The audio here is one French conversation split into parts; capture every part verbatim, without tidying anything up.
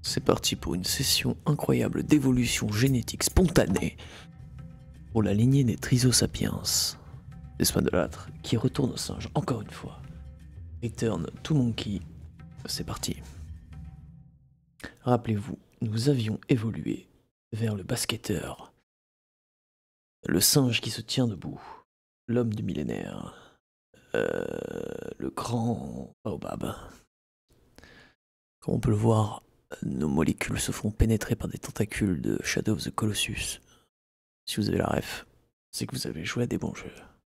C'est parti pour une session incroyable d'évolution génétique spontanée pour la lignée des Trisosapiens. Des Spadolâtres qui retournent au singe encore une fois. Return to Monkey. C'est parti. Rappelez-vous, nous avions évolué vers le basketteur. Le singe qui se tient debout. L'homme du millénaire. Euh, le grand baobab. Comme on peut le voir, nos molécules se font pénétrer par des tentacules de Shadow of the Colossus. Si vous avez la ref, c'est que vous avez joué à des bons jeux.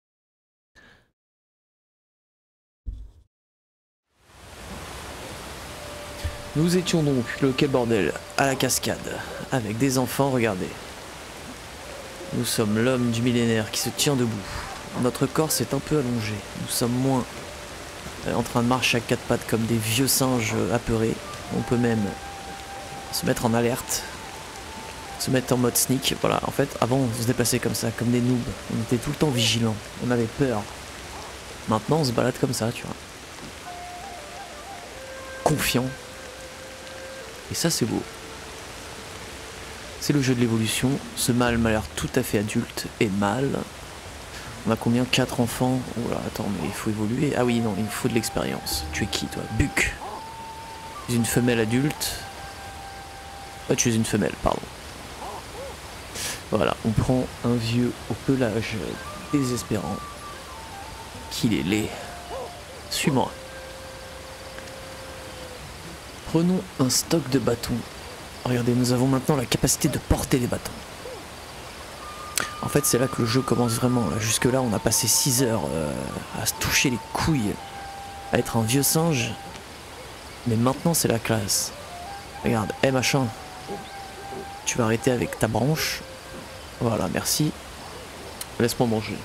Nous étions donc, le quai bordel, à la cascade, avec des enfants, regardez. Nous sommes l'homme du millénaire qui se tient debout. Notre corps s'est un peu allongé. Nous sommes moins euh, en train de marcher à quatre pattes comme des vieux singes apeurés. On peut même se mettre en alerte, se mettre en mode sneak. Voilà, en fait, avant on se déplaçait comme ça, comme des noobs. On était tout le temps vigilants, on avait peur. Maintenant on se balade comme ça, tu vois. Confiant. Et ça c'est beau. C'est le jeu de l'évolution. Ce mâle m'a l'air tout à fait adulte et mâle. On a combien? Quatre enfants? Oh là, attends, mais il faut évoluer. Ah oui, non, il faut de l'expérience. Tu es qui toi? Buck. Tu es une femelle adulte. Ah, tu es une femelle, pardon. Voilà, on prend un vieux au pelage désespérant. Qu'il est laid. Suis-moi. Prenons un stock de bâtons. Regardez, nous avons maintenant la capacité de porter des bâtons. En fait, c'est là que le jeu commence vraiment. Jusque-là, on a passé six heures euh, à se toucher les couilles, à être un vieux singe. Mais maintenant, c'est la classe. Regarde, hé hey, machin, tu vas arrêter avec ta branche. Voilà, merci. Laisse-moi manger.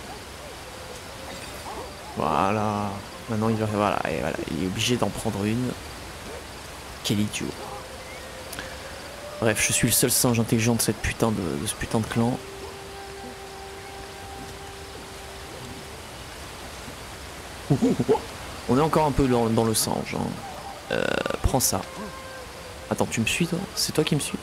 Voilà. Maintenant, il va, voilà, et voilà, il est obligé d'en prendre une. Quel idiot. Bref, je suis le seul singe intelligent de cette putain de, de ce putain de clan. On est encore un peu dans, dans le singe. Hein. Euh, prends ça. Attends, tu me suis toi? C'est toi qui me suis?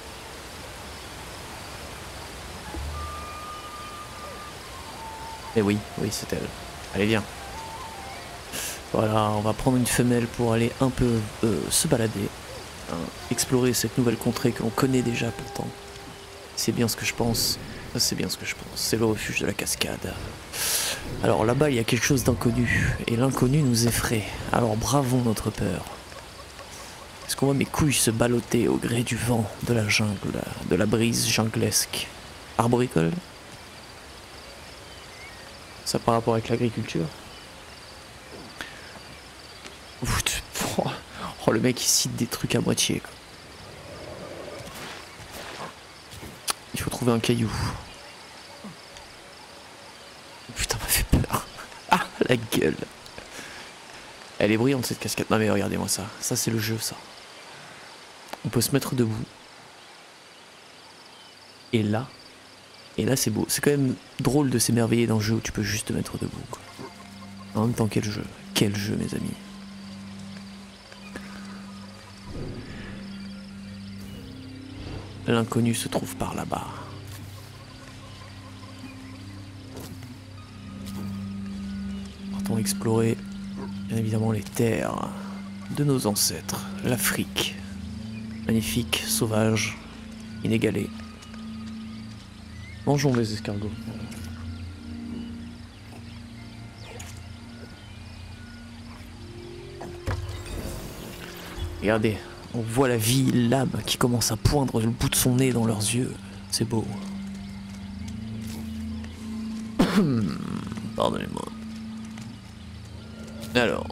Eh oui, oui, c'est elle. Allez, viens. Voilà, on va prendre une femelle pour aller un peu euh, se balader. Hein, explorer cette nouvelle contrée que l'on connaît déjà pourtant. C'est bien ce que je pense. C'est bien ce que je pense. C'est le refuge de la cascade. Alors là-bas, il y a quelque chose d'inconnu. Et l'inconnu nous effraie. Alors bravons notre peur. Est-ce qu'on voit mes couilles se ballotter au gré du vent, de la jungle, de la brise junglesque? Arboricole? Ça par rapport avec l'agriculture? Oh, le mec il cite des trucs à moitié. Quoi. Il faut trouver un caillou. Putain, m'a fait peur. Ah, la gueule. Elle est brillante cette cascade. Non mais regardez-moi ça. Ça c'est le jeu ça. On peut se mettre debout. Et là. Et là c'est beau. C'est quand même drôle de s'émerveiller dans le jeu où tu peux juste te mettre debout. Quoi. En même temps quel jeu. Quel jeu mes amis. L'inconnu se trouve par là-bas. Partons explorer, bien évidemment, les terres de nos ancêtres. L'Afrique. Magnifique, sauvage, inégalée. Mangeons les escargots. Regardez. On voit la vie, l'âme qui commence à poindre le bout de son nez dans leurs yeux. C'est beau. Pardonnez-moi. Alors.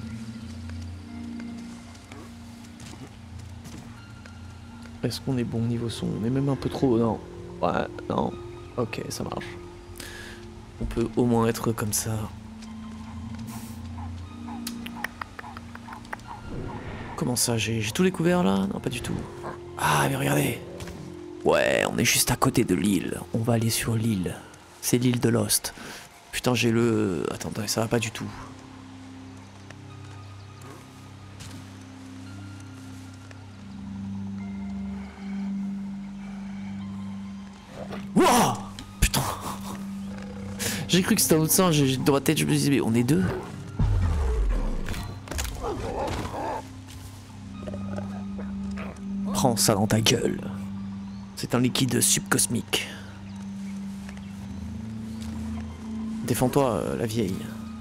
Est-ce qu'on est bon niveau son? On est même un peu trop... Non. Ouais, non. Ok, ça marche. On peut au moins être comme ça. Comment ça, j'ai tout découvert là? Non, pas du tout. Ah, mais regardez. Ouais, on est juste à côté de l'île. On va aller sur l'île. C'est l'île de Lost. Putain, j'ai le... Attendez, ça va pas du tout. Wouah! Putain! J'ai cru que c'était un autre singe, dans ma tête je me disais mais on est deux? Prends ça dans ta gueule. C'est un liquide subcosmique. Défends-toi, euh, la vieille.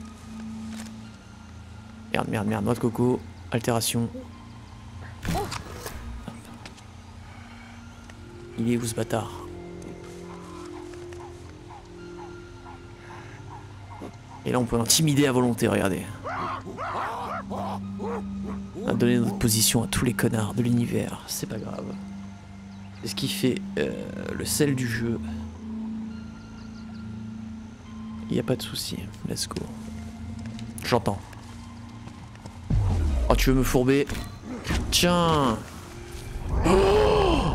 Merde, merde, merde, noix de coco, altération. Il est où ce bâtard? Et là on peut intimider à volonté, regardez. On a donné notre position à tous les connards de l'univers, c'est pas grave. C'est ce qui fait euh, le sel du jeu. Il n'y a pas de souci, let's go. J'entends. Oh, tu veux me fourber? Tiens. Oh,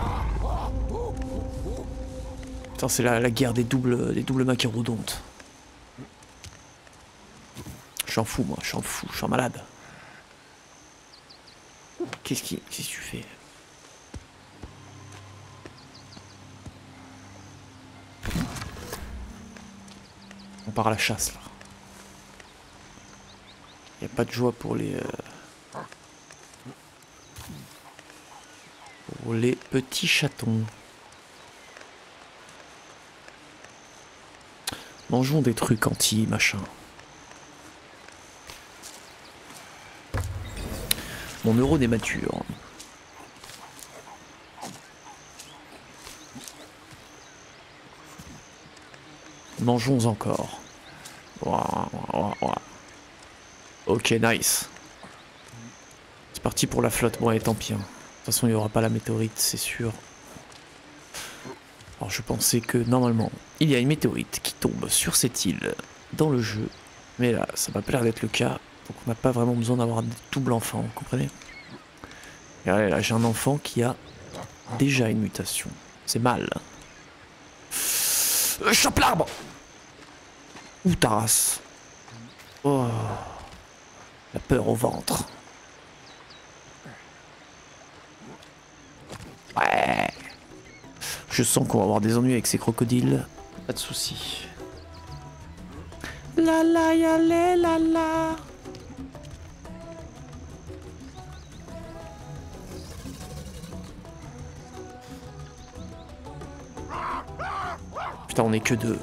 putain, c'est la, la guerre des doubles, des doubles macérodontes. Je suis en fou, moi, je suis en fou, je suis en malade. Qu'est-ce qui, qu'est-ce que tu fais? On part à la chasse, là. Il n'y a pas de joie pour les... Euh, pour les petits chatons. Mangeons des trucs anti-machin. Mon neurone est mature. Mangeons encore. Ouah, ouah, ouah. Ok, nice. C'est parti pour la flotte. Bon, allez, tant pis. Hein. De toute façon, il n'y aura pas la météorite, c'est sûr. Alors, je pensais que, normalement, il y a une météorite qui tombe sur cette île dans le jeu. Mais là, ça m'a pas l'air d'être le cas. Donc, on n'a pas vraiment besoin d'avoir un double enfant, vous comprenez? Et allez, là, j'ai un enfant qui a déjà une mutation. C'est mal. Euh, chope l'arbre! Ouh, ta race. Oh. La peur au ventre. Ouais. Je sens qu'on va avoir des ennuis avec ces crocodiles. Pas de soucis. La la ya la la la. Putain, on est que deux.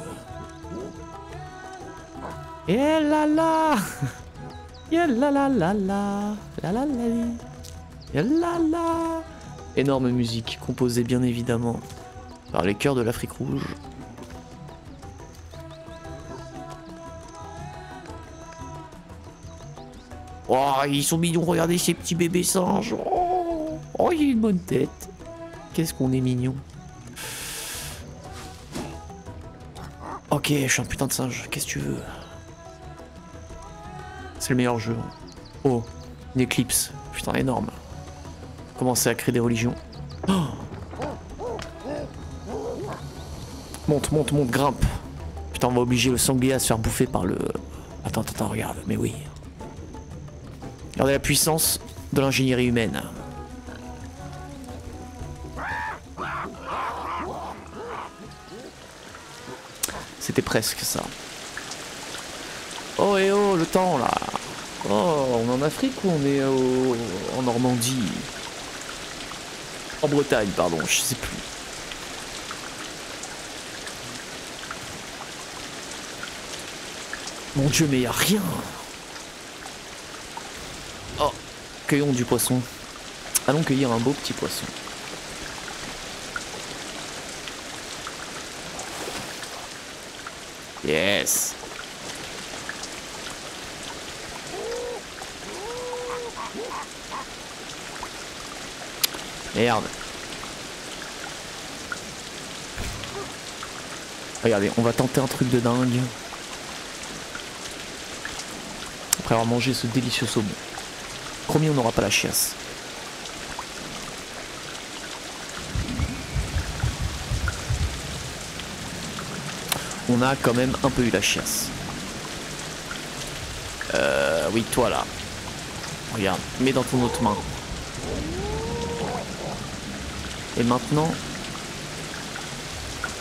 Et la la. Ya la la la la. La la la. Ya la la. Énorme musique, composée bien évidemment par les chœurs de l'Afrique rouge. Oh, ils sont mignons, regardez ces petits bébés singes. Oh, oh, il a une bonne tête. Qu'est-ce qu'on est mignon. Ok, je suis un putain de singe, qu'est-ce que tu veux? C'est le meilleur jeu. Oh, une éclipse, putain énorme. Commencer à créer des religions. Oh, monte, monte, monte, grimpe. Putain, on va obliger le sanglier à se faire bouffer par le... Attends, attends, attends, regarde, mais oui. Regardez la puissance de l'ingénierie humaine. C'était presque ça. Oh et oh, le temps là. Oh, on est en Afrique ou on est au... en Normandie? En Bretagne, pardon, je sais plus. Mon Dieu, mais y a rien. Oh, cueillons du poisson. Allons cueillir un beau petit poisson. Yes. Merde. Regardez, on va tenter un truc de dingue. Après avoir mangé ce délicieux saumon. Promis, on n'aura pas la chiasse. On a quand même un peu eu la chiasse. Euh, oui, toi là. Regarde, mets dans ton autre main. Et maintenant,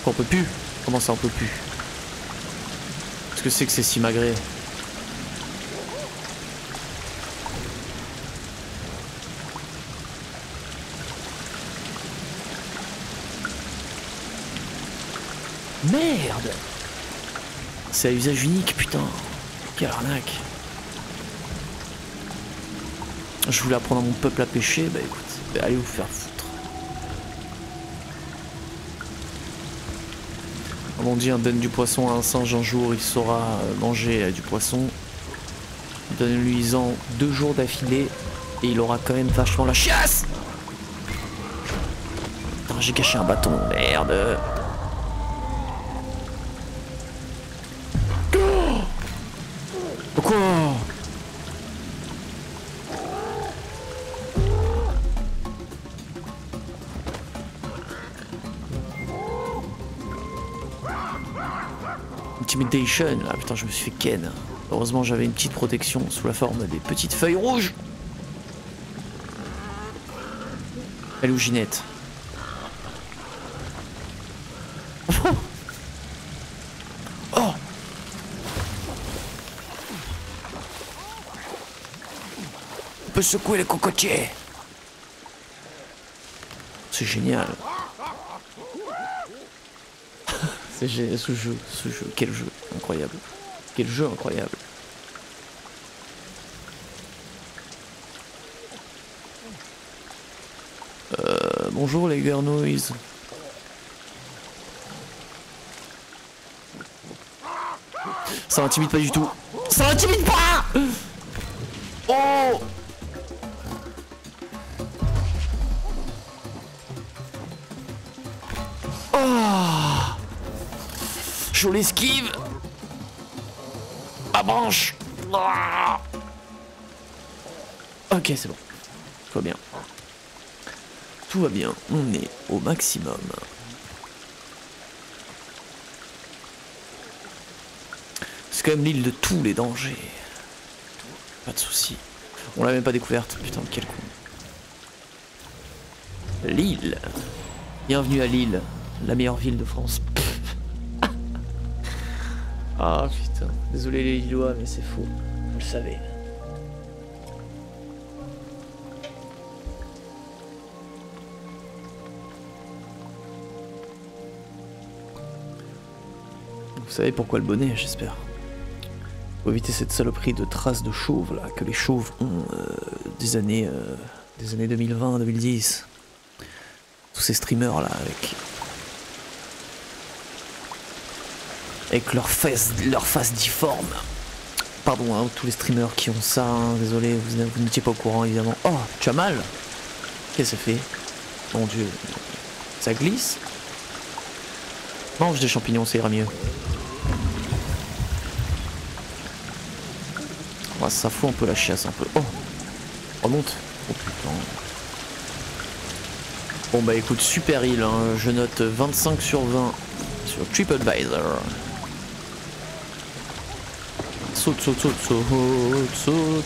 On peut plus. Comment ça on peut plus? Qu'est-ce que c'est que ces simagrées? Merde! C'est à usage unique, putain. Quelle arnaque. Je voulais apprendre à mon peuple à pêcher, bah écoute, bah allez vous faire foutre. Comme on dit, on donne du poisson à un singe un jour, il saura manger du poisson. Donne-lui-en deux jours d'affilée et il aura quand même vachement la chiasse. Putain, j'ai caché un bâton, merde. Pourquoi? Intimidation, là putain je me suis fait ken. Heureusement j'avais une petite protection sous la forme des petites feuilles rouges. Elle est où Ginette? Oh! On peut secouer les cocotiers. C'est génial. C'est génial ce jeu, ce jeu, quel jeu incroyable. Quel jeu incroyable. Euh, bonjour les grenouilles. Ça m'intimide pas du tout. Ça m'intimide pas. Oh! Oh! Je l'esquive. Ma branche. Ah! Ok, c'est bon. Tout va bien. Tout va bien. On est au maximum. C'est quand même l'île de tous les dangers. Pas de soucis. On l'a même pas découverte. Putain, quel con. Lille. Bienvenue à Lille, la meilleure ville de France. Ah putain. Désolé les Lillois, mais c'est faux. Vous le savez. Vous savez pourquoi le bonnet, j'espère. Faut éviter cette saloperie de traces de chauves là, que les chauves ont euh, des années euh, des années deux mille vingt deux mille dix. Tous ces streamers là avec avec leurs fesses, leurs faces difformes. Pardon hein, tous les streamers qui ont ça, hein, désolé, vous, vous n'étiez pas au courant évidemment. Oh, tu as mal? Qu'est-ce que ça fait? Mon dieu. Ça glisse? Mange des champignons, ça ira mieux. Oh, ça fout un peu la chiasse un peu. Oh, remonte. Oh putain. Bon bah écoute, super île, hein. Je note vingt-cinq sur vingt sur TripAdvisor. Saute, saute, saute, saute, saute.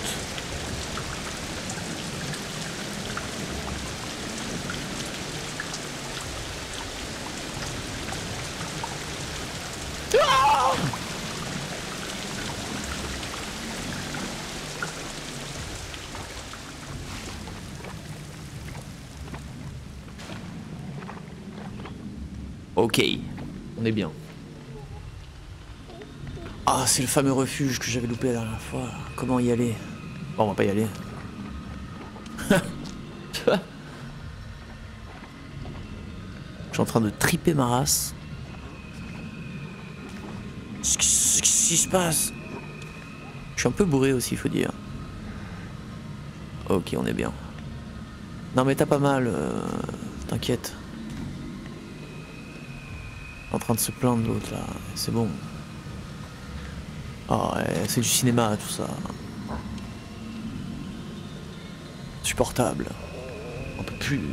Ah! Ok, on est bien. Ah, c'est le fameux refuge que j'avais loupé la dernière fois. Comment y aller? Bon, on va pas y aller. Je suis en train de triper ma race. Qu'est-ce qui se passe? Je suis un peu bourré aussi, il faut dire. Ok, on est bien. Non mais t'as pas mal, euh, t'inquiète. En train de se plaindre l'autre là, c'est bon. Ah ouais, c'est du cinéma tout ça. Supportable. On peut plus.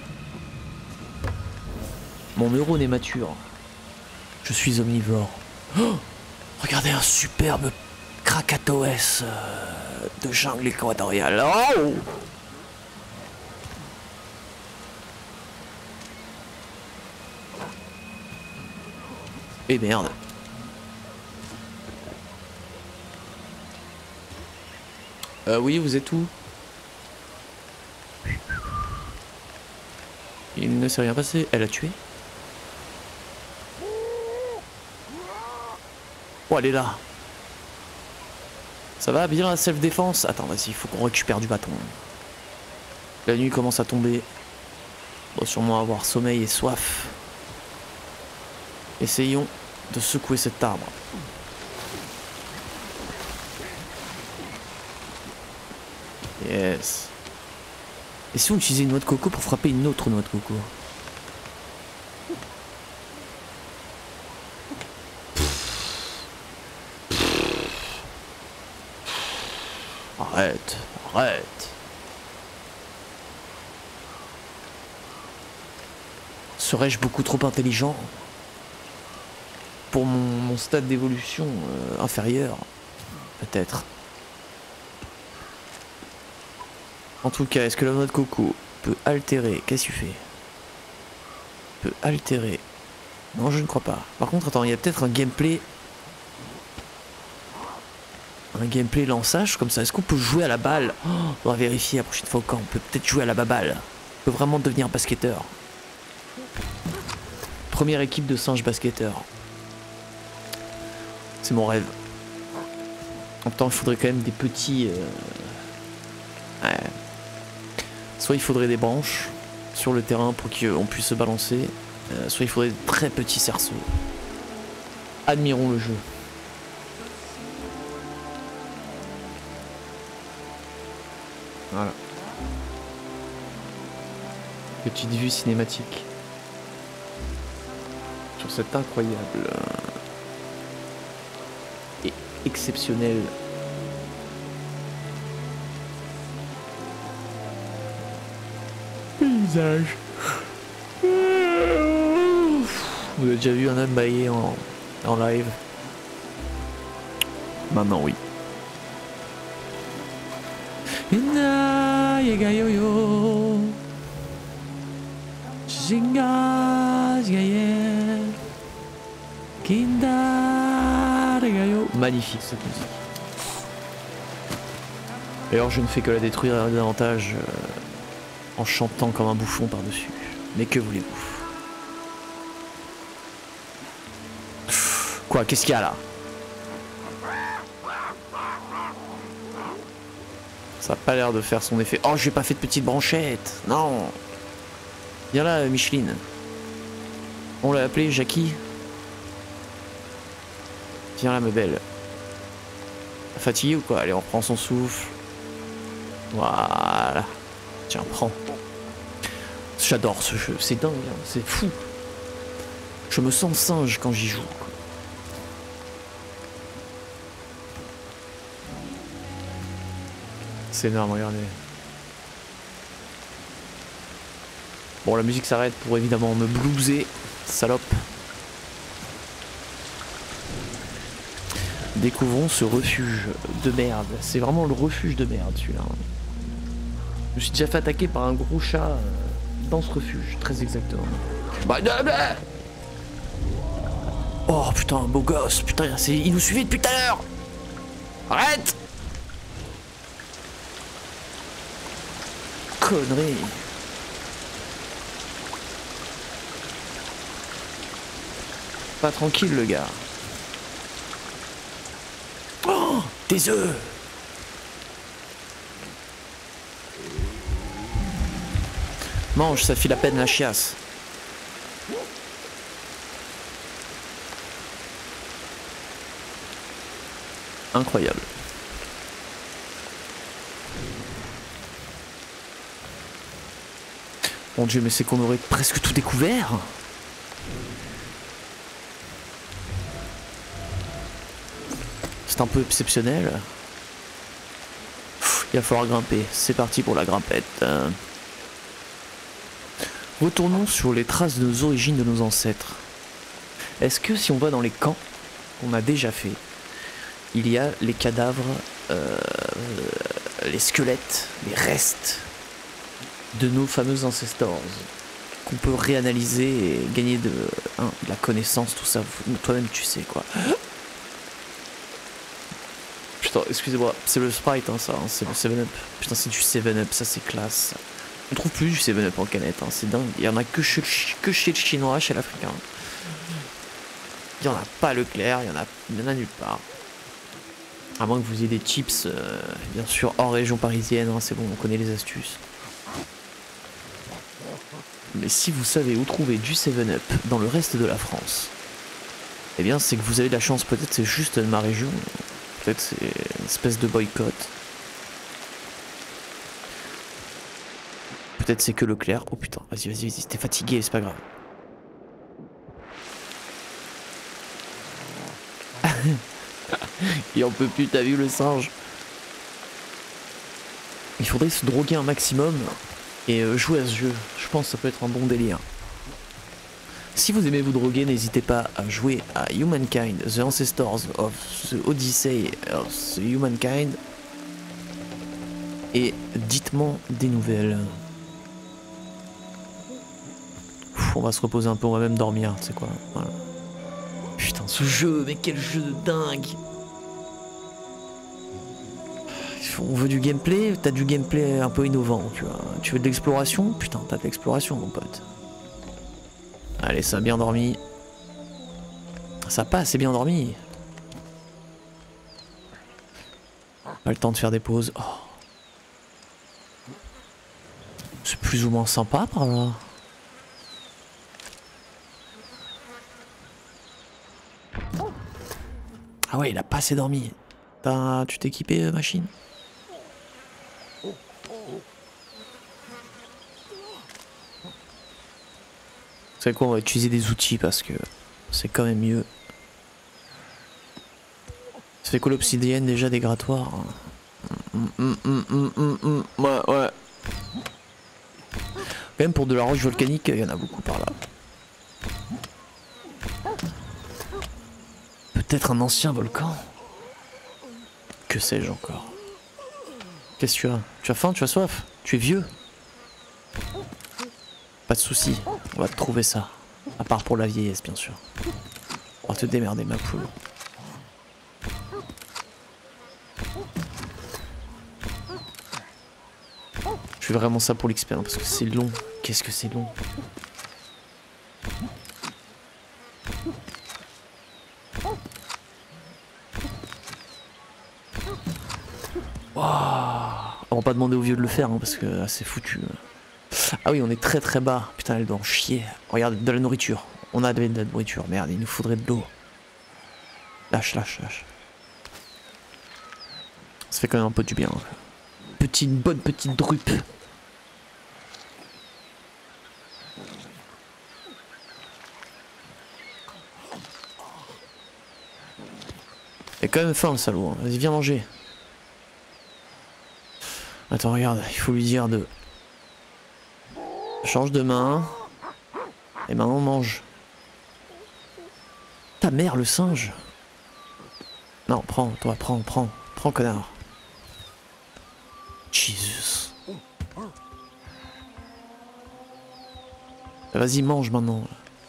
Mon neurone est mature. Je suis omnivore. Oh, regardez un superbe Krakatoès euh, de jungle équatoriale. Oh! Eh merde. Euh, oui, vous êtes où? Il ne s'est rien passé. Elle a tué? Oh, elle est là. Ça va bien la self-défense? Attends, vas-y, il faut qu'on récupère du bâton. La nuit commence à tomber. On va sûrement avoir sommeil et soif. Essayons de secouer cet arbre. Yes. Et si on utilisait une noix de coco pour frapper une autre noix de coco? Arrête, arrête. Serais-je beaucoup trop intelligent pour mon, mon stade d'évolution euh, inférieur? Peut-être. En tout cas, est-ce que la noix de coco peut altérer? Qu'est-ce que tu fais? Peut altérer. Non, je ne crois pas. Par contre, attends, il y a peut-être un gameplay. Un gameplay lançage comme ça. Est-ce qu'on peut jouer à la balle? Oh, on va vérifier la prochaine fois au camp. On peut peut-être jouer à la baballe. On peut vraiment devenir basketteur. Première équipe de singes basketteurs. C'est mon rêve. En même temps, il faudrait quand même des petits... Euh... Ouais. Soit il faudrait des branches sur le terrain pour qu'on puisse se balancer, euh, soit il faudrait de très petits cerceaux. Admirons le jeu. Voilà. Petite vue cinématique sur cet incroyable et exceptionnel paysage. Vous avez déjà vu un âne bailler en, en live? Maintenant oui. Inna yega yo-yo Jinga Zgaye Kinda Regayo. Magnifique cette musique. D'ailleurs je ne fais que la détruire davantage euh, en chantant comme un bouffon par-dessus. Mais que voulez-vous? Quoi? Qu'est-ce qu'il y a là? Ça a pas l'air de faire son effet. Oh, j'ai pas fait de petite branchette. Non. Viens là, Micheline. On l'a appelée Jackie. Viens là, ma belle. Fatiguée ou quoi? Allez, on reprend son souffle. Voilà. Tiens, prends. J'adore ce jeu. C'est dingue, hein. C'est fou. Je me sens singe quand j'y joue. C'est énorme, regardez. Bon, la musique s'arrête pour évidemment me blouser. Salope. Découvrons ce refuge de merde. C'est vraiment le refuge de merde, celui-là. Je me suis déjà fait attaquer par un gros chat dans ce refuge, très exactement. Bah, bah, bah. Oh putain, beau gosse, putain, il nous suivait depuis tout à l'heure. Arrête. Connerie. Pas tranquille le gars. Oh, des œufs. Mange, ça file à peine la chiasse. Incroyable. Mon Dieu, mais c'est qu'on aurait presque tout découvert. C'est un peu exceptionnel. Il va falloir grimper. C'est parti pour la grimpette. Retournons sur les traces de nos origines de nos ancêtres. Est-ce que si on va dans les camps qu'on a déjà fait, il y a les cadavres, euh, les squelettes, les restes de nos fameux ancestors? qu'on peut réanalyser et gagner de, hein, de la connaissance, tout ça. Toi-même, tu sais quoi. Putain, excusez-moi, c'est le Sprite, hein, ça, hein, c'est le seven up. Putain, c'est du seven up, ça c'est classe. On trouve plus du seven up en canette, hein, c'est dingue. Il y en a que chez, que chez le chinois, chez l'africain. Il y en a pas à Leclerc, il y en a, il y en a nulle part. À moins que vous ayez des chips, euh, bien sûr, hors région parisienne, hein, c'est bon, on connaît les astuces. Mais si vous savez où trouver du seven up dans le reste de la France, eh bien c'est que vous avez de la chance, peut-être c'est juste de ma région, peut-être c'est une espèce de boycott. Peut-être c'est que Leclerc. Oh putain, vas-y, vas-y, vas-y, t'es fatigué, c'est pas grave. Il en peut plus, t'as vu le singe? Il faudrait se droguer un maximum et euh, jouer à ce jeu. Je pense que ça peut être un bon délire. Si vous aimez vous droguer, n'hésitez pas à jouer à Humankind, The Ancestors of the Odyssey of the Humankind. Et dites-moi des nouvelles. Pff, on va se reposer un peu, on va même dormir, tu sais quoi. Voilà. Putain, ce jeu, mais quel jeu de dingue! On veut du gameplay, t'as du gameplay un peu innovant, tu vois. Tu veux de l'exploration? Putain, t'as de l'exploration, mon pote. Allez, ça a bien dormi. Ça passe, c'est bien dormi. Pas le temps de faire des pauses. Oh. C'est plus ou moins sympa par là. Ah ouais, il a pas assez dormi. Tu t'es équipé, euh, machine? Vous savez quoi, on va utiliser des outils parce que c'est quand même mieux. Ça fait quoi l'obsidienne déjà dégradatoire? Hum, hum, hum, hum, hum, hum. Ouais, ouais. Quand même pour de la roche volcanique, il y en a beaucoup par là. Peut-être un ancien volcan? Que sais-je encore? Qu'est-ce que tu as? Tu as faim? Tu as soif? Tu es vieux? Pas de soucis, on va te trouver ça. À part pour la vieillesse, bien sûr. On va te démerder, ma poule. Je fais vraiment ça pour l'expérience parce que c'est long. Qu'est-ce que c'est long? Wow. On va pas demander aux vieux de le faire hein, parce que ah, c'est foutu. Ah oui, on est très très bas. Putain, elle doit en chier. Regarde, de la nourriture. On a de la nourriture. Merde, il nous faudrait de l'eau. Lâche, lâche, lâche. Ça fait quand même un peu du bien. Petite, bonne petite drupe. Il a quand même faim le salaud. Hein. Vas-y, viens manger. Attends, regarde, il faut lui dire de... Change de main. Et maintenant on mange. Ta mère, le singe. Non, prends, toi, prends, prends. Prends, connard. Jesus. Vas-y, mange maintenant.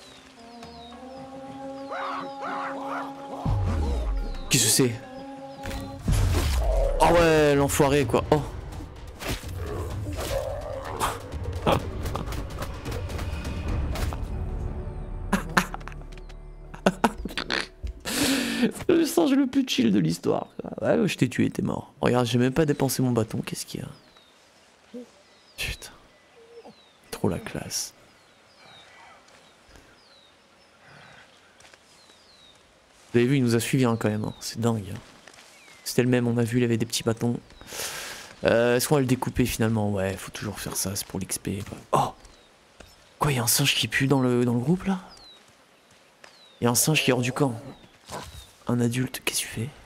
Qu'est-ce que c'est? Oh ouais, l'enfoiré, quoi. Oh. C'est le singe le plus chill de l'histoire. Ouais, je t'ai tué, t'es mort. Regarde, j'ai même pas dépensé mon bâton, qu'est-ce qu'il y a? Putain. Trop la classe. Vous avez vu, il nous a suivis hein, quand même, hein. C'est dingue. Hein. C'était le même, on a vu, il avait des petits bâtons. Euh, Est-ce qu'on va le découper finalement? Ouais, faut toujours faire ça, c'est pour l'X P. Oh! Quoi, il y a un singe qui pue dans le, dans le groupe là? Il y a un singe qui est hors du camp. Un adulte, qu'est-ce que tu fais?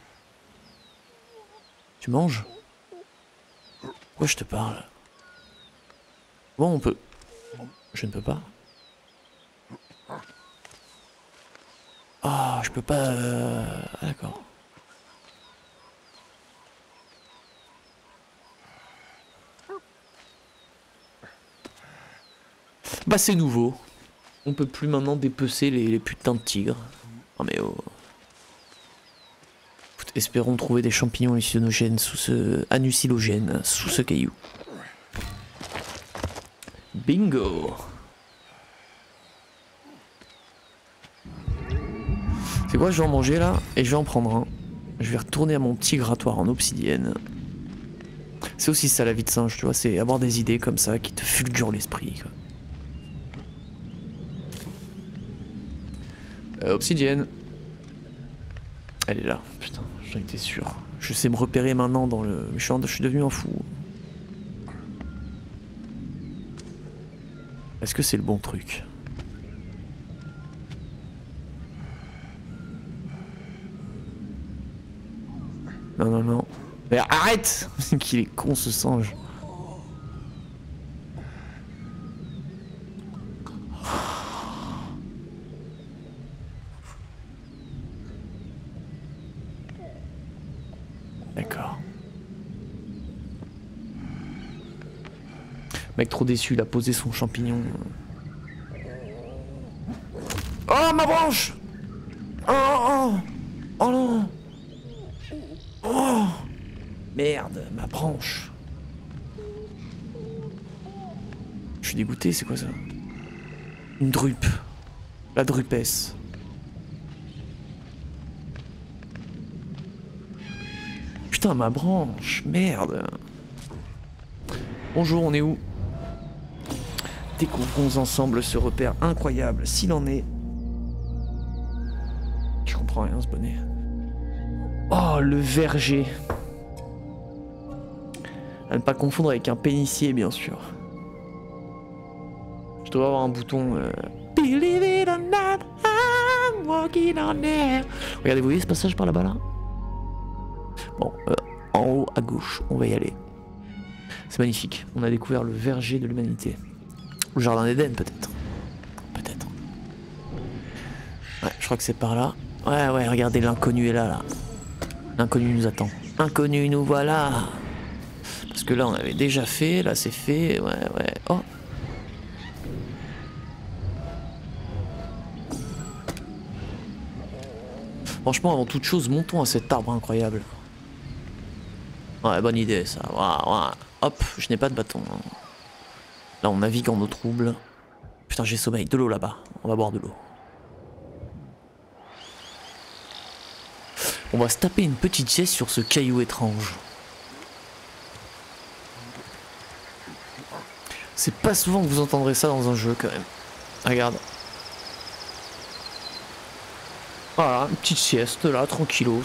Tu manges? Pourquoi je te parle? Bon, on peut... Je ne peux pas. Ah, je peux pas... Euh... Ah, d'accord. Bah c'est nouveau. On peut plus maintenant dépecer les, les putains de tigres. Oh mais oh. Espérons trouver des champignons hallucinogènes sous ce... anucylogènes sous ce caillou. Bingo. C'est quoi, je vais en manger là et je vais en prendre un. Je vais retourner à mon petit grattoir en obsidienne. C'est aussi ça la vie de singe, tu vois, c'est avoir des idées comme ça qui te fulgurent l'esprit. Euh, obsidienne. Elle est là, putain, j'en étais sûr. Je sais me repérer maintenant dans le... Je suis, en... je suis devenu un fou. Est-ce que c'est le bon truc? Non, non, non. Mais arrête. Qu'il est con ce singe. D'accord. Mec trop déçu, il a posé son champignon. Oh ma branche. Oh oh oh non. Oh merde, ma branche. Je suis dégoûté, c'est quoi ça? Une drupe. La drupesse. Putain, ma branche, merde. Bonjour, on est où? Découvrons ensemble ce repère incroyable, s'il en est. Je comprends rien, ce bonnet. Oh, le verger. À ne pas confondre avec un pénicier, bien sûr. Je dois avoir un bouton... Euh... Believe it or not, I'm walking on air. Regardez, vous voyez ce passage par là-bas, là? Bon, euh, en haut, à gauche, on va y aller. C'est magnifique. On a découvert le verger de l'humanité. Le jardin d'Éden, peut-être. Peut-être. Ouais, je crois que c'est par là. Ouais, ouais, regardez, l'inconnu est là, là. L'inconnu nous attend. Inconnu, nous voilà. Parce que là, on avait déjà fait. Là, c'est fait. Ouais, ouais. Oh. Franchement, avant toute chose, montons à cet arbre incroyable. Ouais, bonne idée, ça. Ouais, ouais. Hop, je n'ai pas de bâton. Là, on navigue en eau trouble. Putain, j'ai sommeil. De l'eau là-bas. On va boire de l'eau. On va se taper une petite sieste sur ce caillou étrange. C'est pas souvent que vous entendrez ça dans un jeu quand même. Regarde. Voilà, une petite sieste là, tranquillos.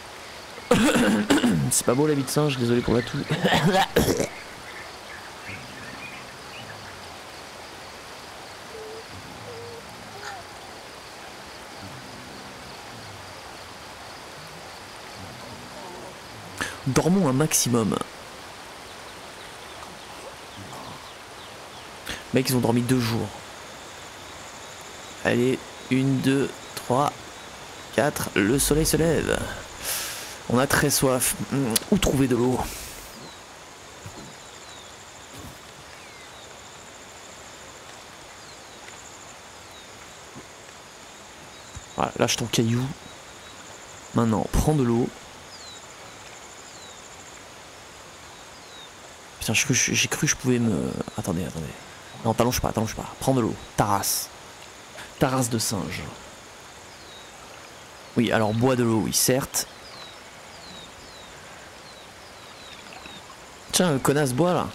C'est pas beau la vie de singe, désolé pour la toux. Dormons un maximum. Mec, ils ont dormi deux jours. Allez, une, deux, trois, quatre. Le soleil se lève. On a très soif. Où trouver de l'eau? Voilà, lâche ton caillou. Maintenant, prends de l'eau. Putain, j'ai cru que je pouvais me... Attendez, attendez. Non, t'allonge pas, t'allonge pas. Prends de l'eau. Taras. Taras de singe. Oui, alors bois de l'eau, oui, certes. Tiens, le connasse boit là.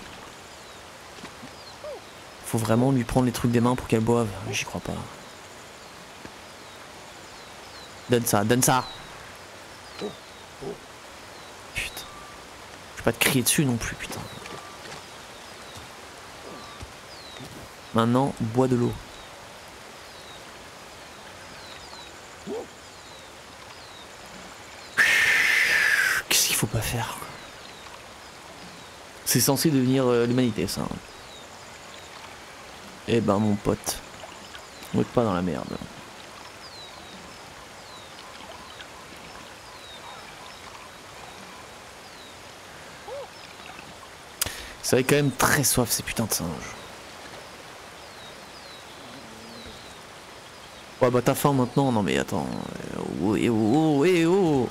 Faut vraiment lui prendre les trucs des mains pour qu'elle boive. J'y crois pas. Donne ça, donne ça. Putain. Je vais pas te crier dessus non plus, putain. Maintenant, bois de l'eau. Qu'est-ce qu'il faut pas faire? C'est censé devenir euh, l'humanité, ça. Eh ben, mon pote, on est pas dans la merde. Ça avait quand même très soif, ces putains de singes. Ouais bah t'as faim maintenant, non mais attends. Oh eh oh, oh eh oh.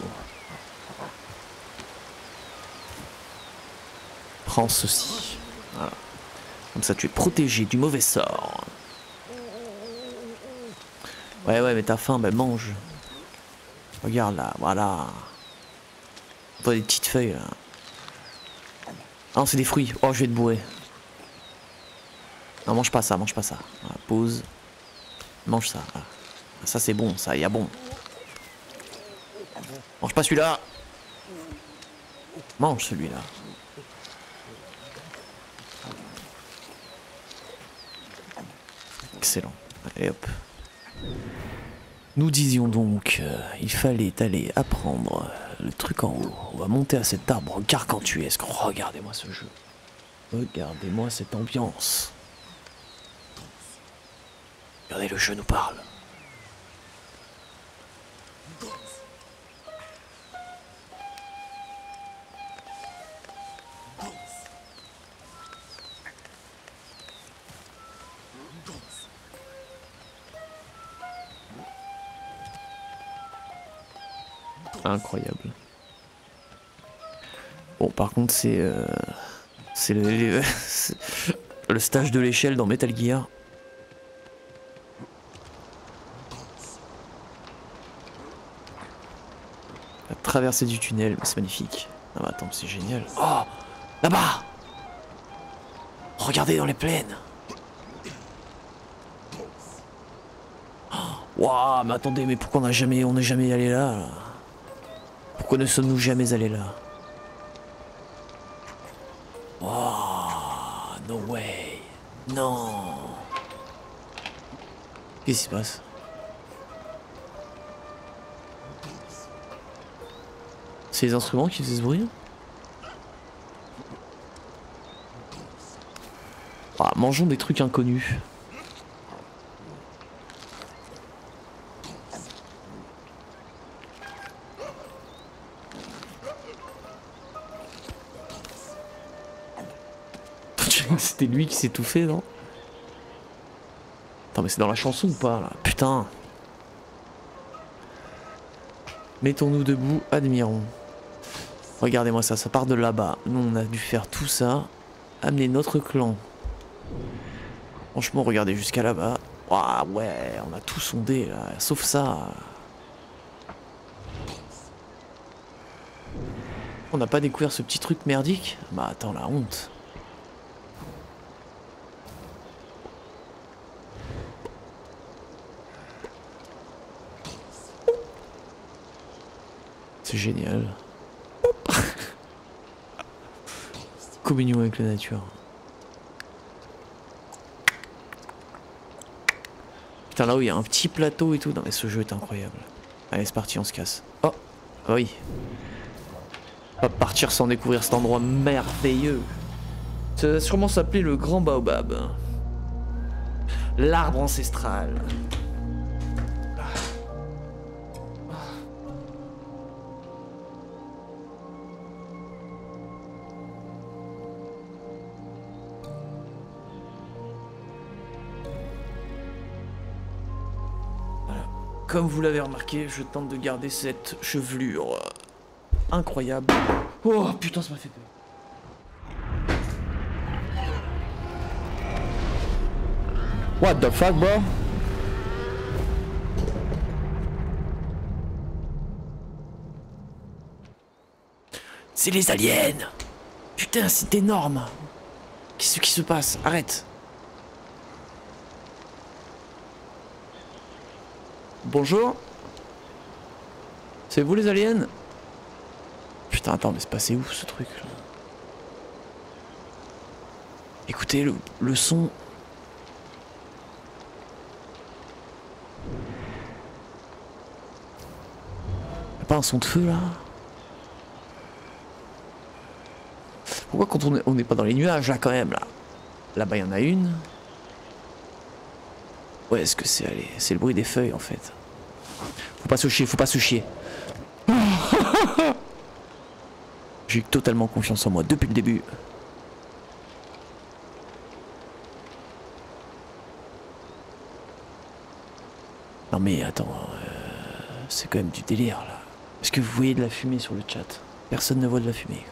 Prends ceci. Voilà. Comme ça tu es protégé du mauvais sort. Ouais ouais mais t'as faim, bah mange. Regarde là, voilà. Pas des petites feuilles là. Ah non c'est des fruits, oh je vais te bourrer. Non mange pas ça, mange pas ça. Voilà, pause. Mange ça. Voilà. Ça c'est bon, ça y a bon. Mange pas celui-là. Mange celui-là. Excellent. Allez hop. Nous disions donc, euh, il fallait aller apprendre le truc en haut. On va monter à cet arbre gargantuesque. Regardez-moi ce jeu. Regardez-moi cette ambiance. Regardez, le jeu nous parle. Incroyable. Bon, par contre, c'est euh, c'est le, le, le stage de l'échelle dans Metal Gear. La traversée du tunnel, c'est magnifique. Ah bah attends, c'est génial. Oh, là-bas. Regardez dans les plaines. Waouh, wow, mais attendez, mais pourquoi on n'a jamais, on n'est jamais allé là, là? Pourquoi ne sommes-nous jamais allés là? Oh, no way. Non. Qu'est-ce qui se passe? C'est les instruments qui faisaient ce bruit? Ah, mangeons des trucs inconnus. C'était lui qui s'étouffait, non? Attends, mais c'est dans la chanson ou pas, là? Putain. Mettons-nous debout, admirons. Regardez-moi ça, ça part de là-bas. Nous, on a dû faire tout ça. Amener notre clan. Franchement, regardez jusqu'à là-bas. Waouh, ouais, on a tout sondé, là. Sauf ça. On n'a pas découvert ce petit truc merdique? Bah, attends, la honte. C'est génial. Communion avec la nature. Putain, là où il y a un petit plateau et tout. Non mais ce jeu est incroyable. Allez, c'est parti, on se casse. Oh, ah oui. Pas partir sans découvrir cet endroit merveilleux. Ça va sûrement s'appeler le Grand Baobab. L'arbre ancestral. Comme vous l'avez remarqué, je tente de garder cette chevelure incroyable. Oh putain, ça m'a fait peur. What the fuck, bro? C'est les aliens! Putain, c'est énorme! Qu'est-ce qui se passe? Arrête! Bonjour. C'est vous les aliens? Putain, attends, mais c'est passé où ce truc là? Écoutez le, le son. Y'a pas un son de feu là? Pourquoi quand on est, on n'est pas dans les nuages là quand même là? Là-bas il y en a une. Ouais, est-ce que c'est allez, c'est le bruit des feuilles en fait. Faut pas se chier, faut pas se chier. J'ai eu totalement confiance en moi depuis le début. Non mais attends, euh, c'est quand même du délire là. Est-ce que vous voyez de la fumée sur le chat? Personne ne voit de la fumée.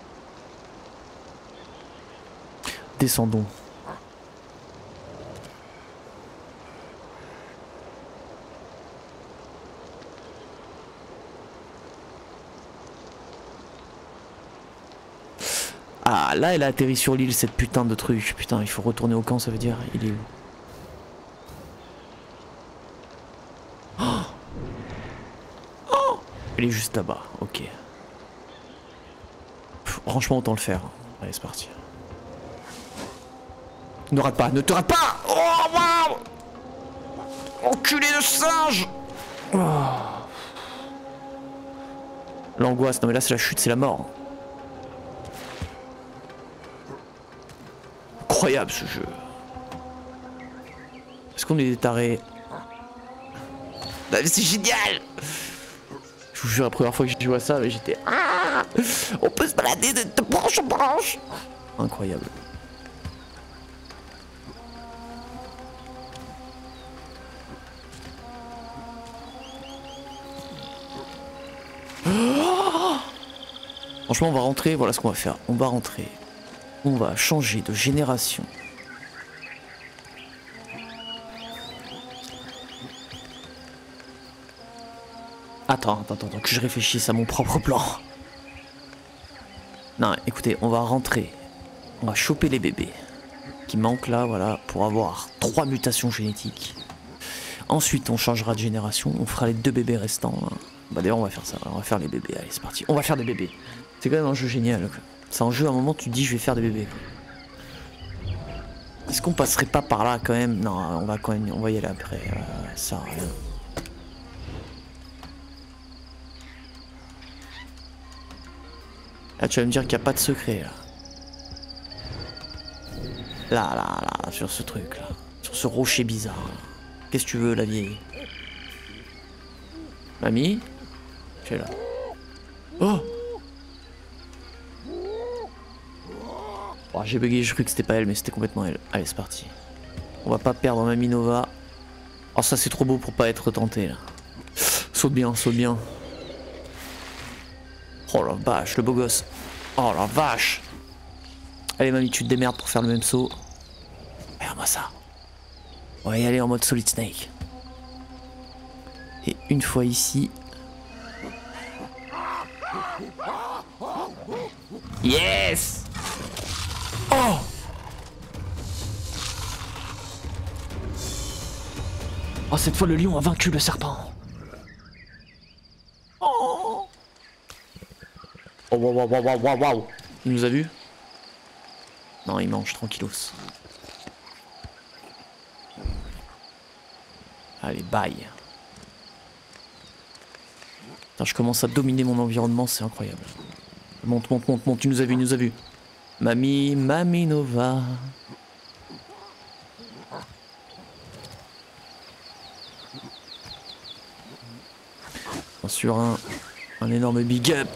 Descendons. Ah, là elle a atterri sur l'île cette putain de truc. Putain, il faut retourner au camp, ça veut dire. Il est où? Oh, oh, il est juste là-bas, ok. Pff, franchement, autant le faire. Allez, c'est parti. Ne rate pas, ne te rate pas! Oh, waouh! Enculé de singe! Oh. L'angoisse, non mais là c'est la chute, c'est la mort. Incroyable ce jeu. Est-ce qu'on est des tarés? C'est génial! Je vous jure, la première fois que j'ai joué à ça, j'étais... Ah, on peut se balader de, de branche en branche! Incroyable. Oh, franchement, on va rentrer, voilà ce qu'on va faire. On va rentrer. On va changer de génération. Attends, attends, attends, que je réfléchisse à mon propre plan. Non, écoutez, on va rentrer. On va choper les bébés qui manquent là, voilà, pour avoir trois mutations génétiques. Ensuite, on changera de génération. On fera les deux bébés restants. Bah d'ailleurs, on va faire ça. On va faire les bébés. Allez, c'est parti. On va faire des bébés. C'est quand même un jeu génial. C'est un jeu, à un moment, tu te dis, je vais faire des bébés. Est-ce qu'on passerait pas par là quand même? Non, on va quand même, on va y aller après. Euh, ça, rien. Là, tu vas me dire qu'il n'y a pas de secret là. Là, là, là, sur ce truc là. Sur ce rocher bizarre. Qu'est-ce que tu veux, la vieille? Mamie? Tu es là. Oh! Oh, j'ai bugué, je croyais que c'était pas elle, mais c'était complètement elle. Allez, c'est parti. On va pas perdre Mamie Nova. Oh, ça c'est trop beau pour pas être tenté là. Saute bien, saute bien. Oh la vache, le beau gosse. Oh la vache. Allez Mamie, tu te démerdes pour faire le même saut. Regarde-moi ça. On va y aller en mode Solid Snake. Et une fois ici... Yes! Oh! Oh, cette fois le lion a vaincu le serpent. Oh! Oh, waouh, waouh, waouh, waouh, waouh! Il nous a vus? Non, il mange tranquillos. Allez, bye. Putain, je commence à dominer mon environnement, c'est incroyable. Monte, monte, monte, monte, tu nous as vu, il nous a vu. Mamie, Mamie Nova. Bien sûr, un, un énorme big up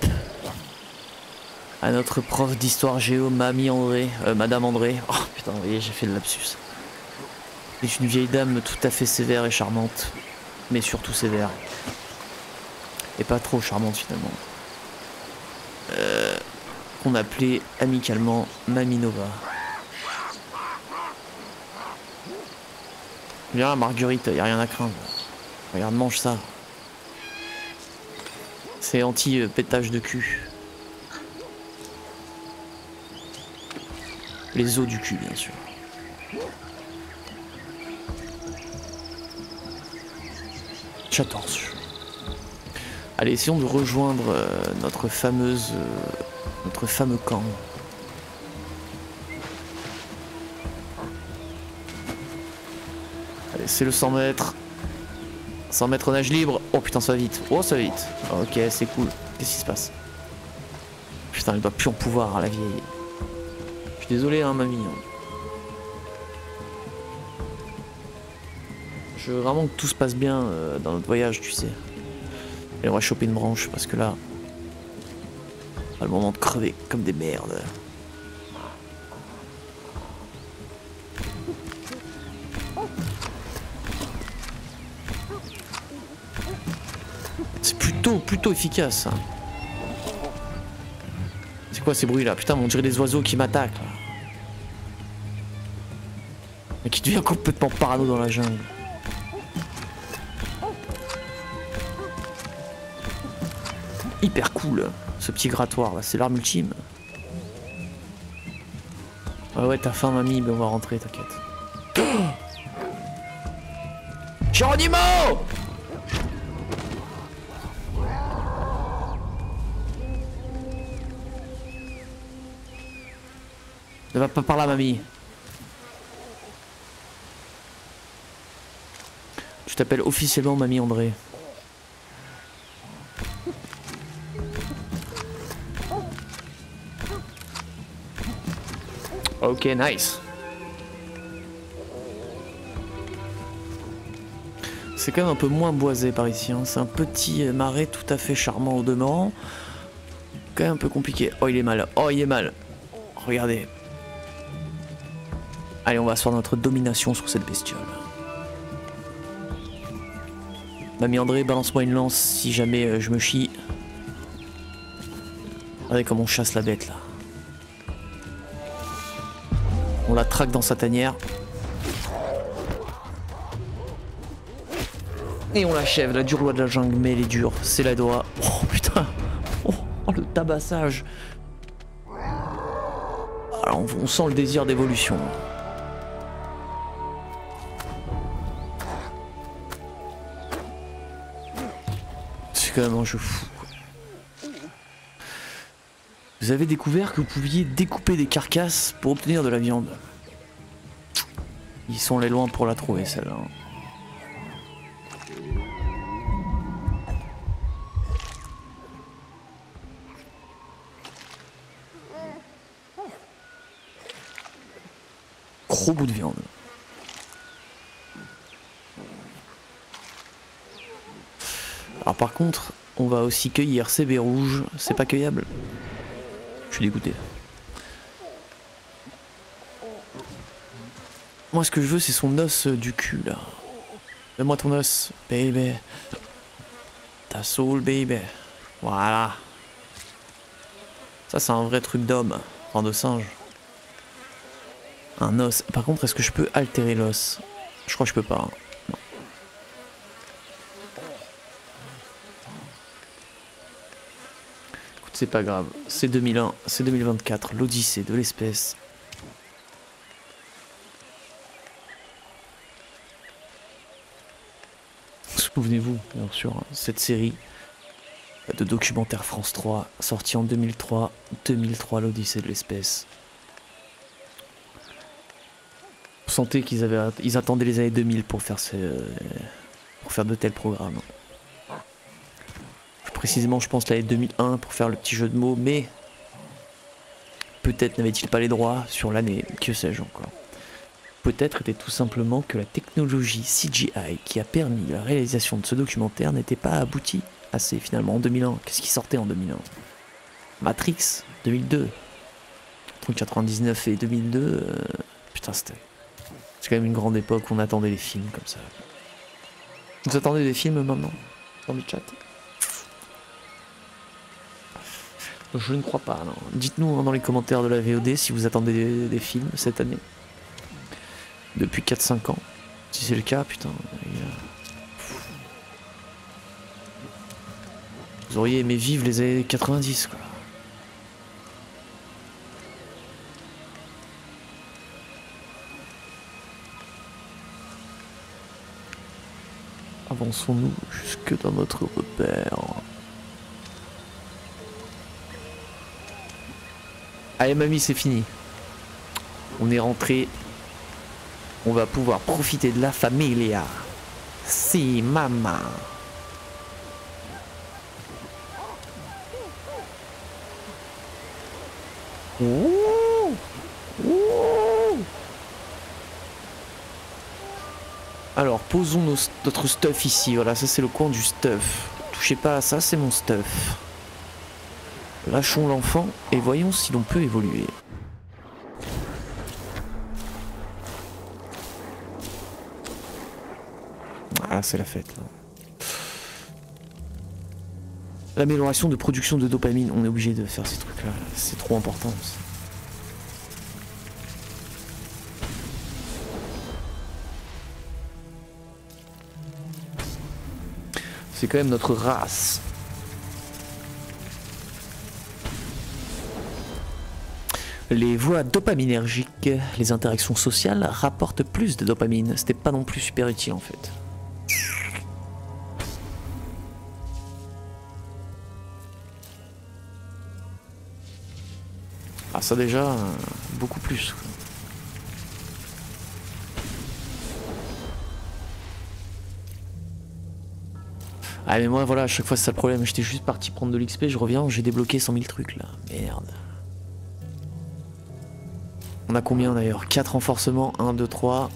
à notre prof d'histoire géo, Mamie André, euh, Madame André. Oh putain, vous voyez, j'ai fait le lapsus. C'est une vieille dame tout à fait sévère et charmante, mais surtout sévère. Et pas trop charmante finalement. Euh, qu'on appelait amicalement Mamie Nova. Viens Marguerite, y a rien à craindre. Regarde, mange ça. C'est anti-pétage de cul. Les os du cul, bien sûr. J'adore ce jeu. Allez, essayons de rejoindre euh, notre fameuse... Euh, notre fameux camp. Allez, c'est le cent mètres. cent mètres nage libre. Oh putain, ça va vite. Oh, ça va vite. Ok, c'est cool. Qu'est-ce qui se passe? Putain, elle doit plus en pouvoir, la vieille. Je suis désolé, hein, mamie. Je veux vraiment que tout se passe bien euh, dans notre voyage, tu sais. Et on va choper une branche parce que là, pas le moment de crever comme des merdes. plutôt, plutôt efficace. Hein. C'est quoi ces bruits là? Putain, on dirait des oiseaux qui m'attaquent. Et qui devient complètement parano dans la jungle. Hyper cool, ce petit grattoir là, c'est l'arme ultime. Ouais ouais, t'as faim mamie, mais on va rentrer, t'inquiète. Oh Geronimo! Ne va pas par là mamie. Tu t'appelles officiellement Mamie André. Ok, nice. C'est quand même un peu moins boisé par ici. Hein. C'est un petit marais tout à fait charmant au demeurant. Quand même un peu compliqué. Oh, il est mal. Oh, il est mal. Regardez. Allez, on va asseoir notre domination sur cette bestiole. Mamie André, balance-moi une lance si jamais euh, je me chie. Regardez comment on chasse la bête là. On la traque dans sa tanière. Et on l'achève, la dure loi de la jungle, mais elle est dure, c'est la doigt. Oh putain, oh, oh, le tabassage. Alors on, on sent le désir d'évolution. C'est quand même un jeu fou. Vous avez découvert que vous pouviez découper des carcasses pour obtenir de la viande. Ils sont allés loin pour la trouver celle-là. Gros bout de viande. Alors par contre, on va aussi cueillir ces baies rouges. C'est pas cueillable. Je suis dégoûté. Moi ce que je veux c'est son os du cul là. Donne-moi ton os, baby. Ta soul, baby. Voilà. Ça c'est un vrai truc d'homme, enfin de singe. Un os. Par contre, est-ce que je peux altérer l'os? Je crois que je peux pas. Hein. Non. Écoute, c'est pas grave. C'est deux mille un, c'est deux mille vingt-quatre, l'odyssée de l'espèce. Souvenez-vous, bien sûr, hein, cette série de documentaires France trois, sortie en deux mille trois, deux mille trois, l'odyssée de l'espèce. On sentait qu'ils avaient, ils attendaient les années deux mille pour faire, ces, pour faire de tels programmes. Plus précisément, je pense l'année deux mille un pour faire le petit jeu de mots, mais peut-être n'avait-il pas les droits sur l'année, que sais-je encore. Peut-être était tout simplement que la technologie C G I qui a permis la réalisation de ce documentaire n'était pas aboutie assez finalement en deux mille un. Qu'est-ce qui sortait en deux mille un? Matrix, deux mille deux. Entre quatre-vingt-dix-neuf et deux mille deux, euh, putain c'était... C'est quand même une grande époque où on attendait les films comme ça. Vous attendez des films maintenant dans le chat? Je ne crois pas, non. Dites-nous dans les commentaires de la V O D si vous attendez des, des films cette année. Depuis quatre cinq ans. Si c'est le cas, putain. Vous auriez aimé vivre les années quatre-vingt-dix, quoi. Avançons-nous jusque dans notre repère. Allez mamie, c'est fini. On est rentré. On va pouvoir profiter de la familia. Si maman. Ouh. Ouh. Alors posons nos, notre stuff ici. Voilà, ça c'est le coin du stuff. Touchez pas à ça, c'est mon stuff. Lâchons l'enfant et voyons si l'on peut évoluer. Ah, c'est la fête là. L'amélioration de production de dopamine, on est obligé de faire ces trucs là, c'est trop important. C'est quand même notre race. Les voies dopaminergiques, les interactions sociales rapportent plus de dopamine. C'était pas non plus super utile en fait. Ah ça déjà, euh, beaucoup plus. Ah mais moi voilà, à chaque fois c'est ça le problème, j'étais juste parti prendre de l'X P, je reviens, j'ai débloqué cent mille trucs là, merde. On a combien d'ailleurs? Quatre renforcements, un, deux, trois.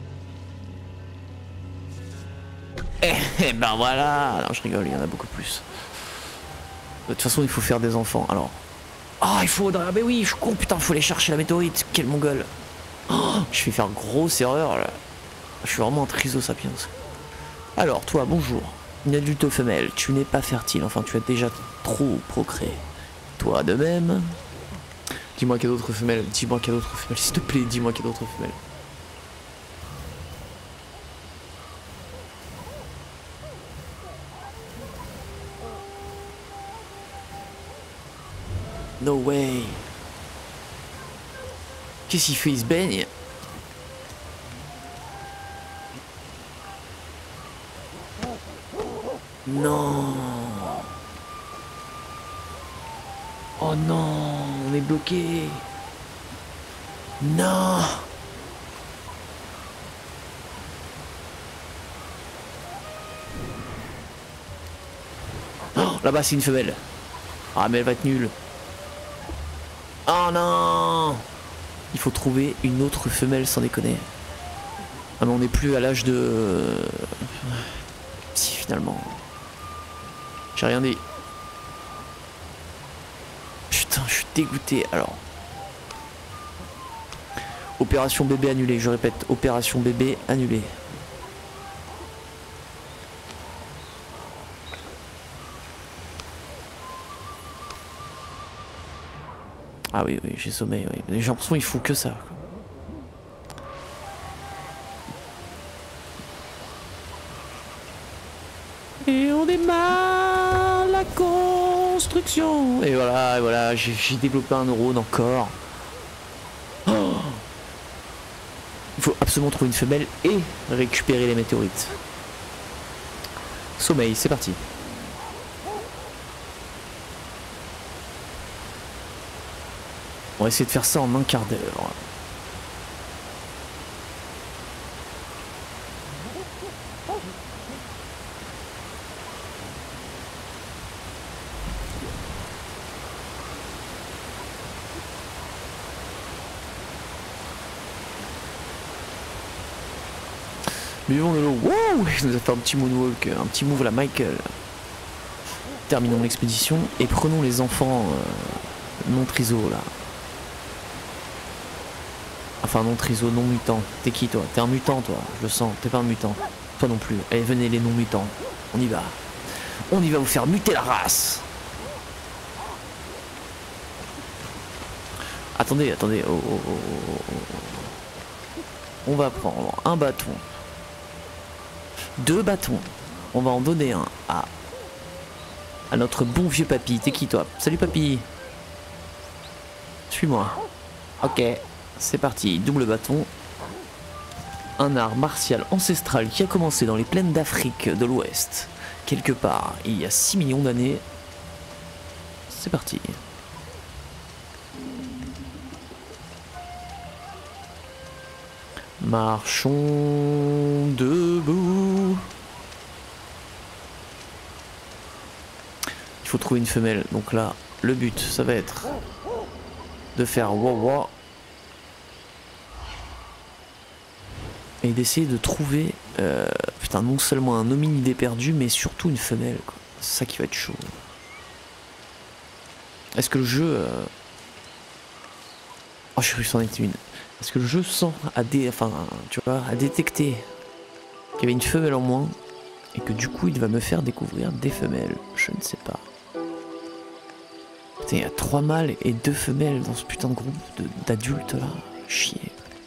Eh ben voilà. Non je rigole, il y en a beaucoup plus. De toute façon il faut faire des enfants, alors... Ah, oh, il faut... Ah, mais oui, je suis con, putain, faut aller chercher la météorite. Quel mongol. Oh, je vais faire grosse erreur, là. Je suis vraiment un triso sapiens. Alors, toi, bonjour. Une adulte femelle, tu n'es pas fertile. Enfin, tu as déjà trop procréé. Toi, de même. Dis-moi qu'il y a d'autres femelles. Dis-moi qu'il y a d'autres femelles. S'il te plaît, dis-moi qu'il y a d'autres femelles. No way. Qu'est-ce qu'il fait? Il se baigne? Non. Oh non, on est bloqué. Non. Oh, là-bas c'est une femelle. Ah mais elle va être nulle. Oh non! Il faut trouver une autre femelle sans déconner. Ah mais on n'est plus à l'âge de... Si finalement... J'ai rien dit. Putain, je suis dégoûté. Alors... Opération bébé annulée, je répète, opération bébé annulée. Ah oui, oui, j'ai sommeil, oui. J'ai l'impression qu'il faut que ça. Et on démarre la construction. Et voilà, et voilà, j'ai développé un neurone encore. Oh, il faut absolument trouver une femelle et récupérer les météorites. Sommeil, c'est parti. On va essayer de faire ça en un quart d'heure. Buvons de l'eau. Wouh, il nous a fait un petit moonwalk, un petit move là, Michael. Terminons l'expédition et prenons les enfants euh, non triso là. Enfin non triso, non mutant. T'es qui toi? T'es un mutant toi, je le sens, t'es pas un mutant. Toi non plus. Allez venez les non mutants. On y va. On y va vous faire muter la race. Attendez, attendez. Oh, oh, oh, oh, oh. On va prendre un bâton. Deux bâtons. On va en donner un à, à notre bon vieux papy. T'es qui toi? Salut papy. Suis-moi. Ok. C'est parti, double bâton. Un art martial ancestral qui a commencé dans les plaines d'Afrique de l'Ouest, quelque part il y a six millions d'années. C'est parti. Marchons debout. Il faut trouver une femelle, donc là, le but, ça va être de faire wawa. Et d'essayer de trouver, euh, putain, non seulement un hominidé perdu, mais surtout une femelle, quoi. C'est ça qui va être chaud. Est-ce que le jeu... Euh... Oh, je suis c'en était une. Est-ce que le jeu sent à dé... enfin, tu vois, à détecter qu'il y avait une femelle en moins, et que du coup, il va me faire découvrir des femelles? Je ne sais pas. Il y a trois mâles et deux femelles dans ce putain de groupe d'adultes là. Chier.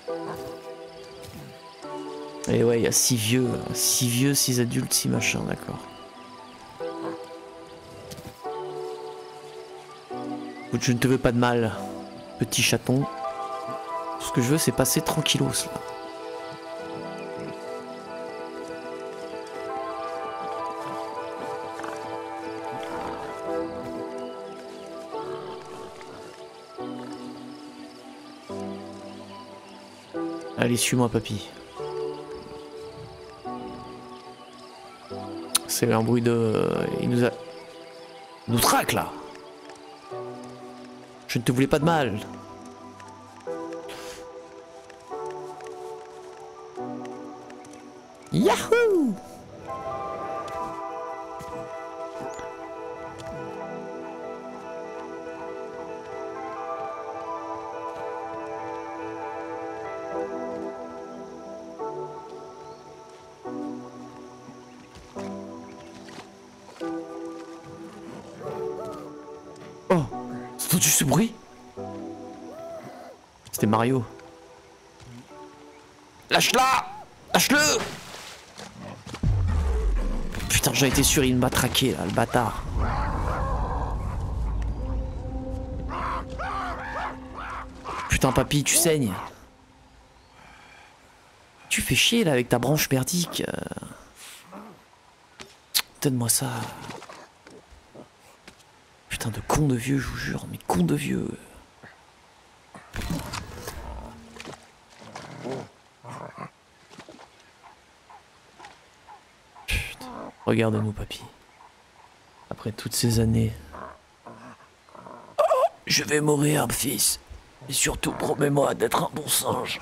Et ouais, il y a six vieux. six vieux, six adultes, six machins, d'accord. Écoute, je ne te veux pas de mal, petit chaton. Ce que je veux, c'est passer tranquillos là. Allez, suis-moi, papy. C'est un bruit de... Il nous a... Il nous traque, là. Je ne te voulais pas de mal. Yahoo! Oh, t'as entendu ce bruit? C'était Mario. Lâche-la! Lâche-le! Putain, j'ai été sûr, il m'a traqué là, le bâtard. Putain, papy, tu saignes. Tu fais chier là avec ta branche merdique. Donne-moi ça. Putain de con de vieux, je vous jure, mais con de vieux. Putain, regarde-nous, papy. Après toutes ces années. Oh, je vais mourir, fils. Et surtout, promets-moi d'être un bon singe.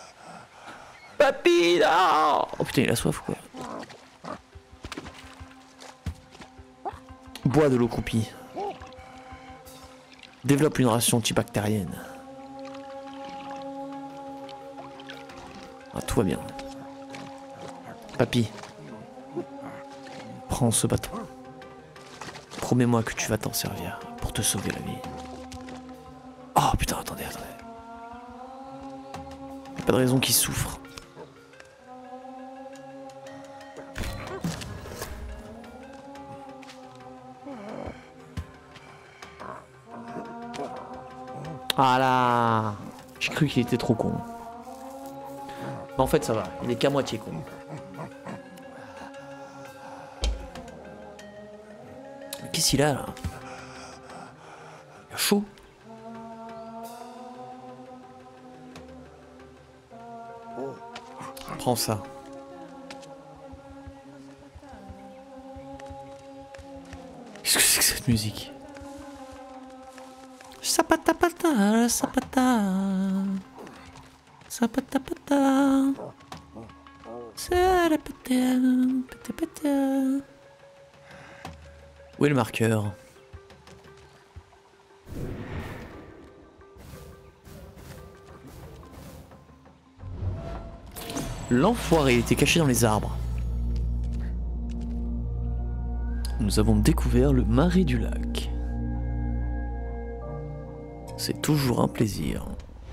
Papy, non! Oh putain, il a soif quoi. Bois de l'eau croupie. Développe une ration antibactérienne. Ah, tout va bien. Papy, prends ce bâton. Promets-moi que tu vas t'en servir pour te sauver la vie. Oh putain, attendez, attendez. Y'a pas de raison qu'il souffre. Ah là, j'ai cru qu'il était trop con. Mais en fait ça va, il est qu'à moitié con. Qu'est-ce qu'il a là? Il a chaud. Prends ça. Qu'est-ce que c'est que cette musique? Sapatapata, sapata, sapatapata, sapatapata. Où est le marqueur? L'enfoiré était caché dans les arbres. Nous avons découvert le marais du lac. C'est toujours un plaisir.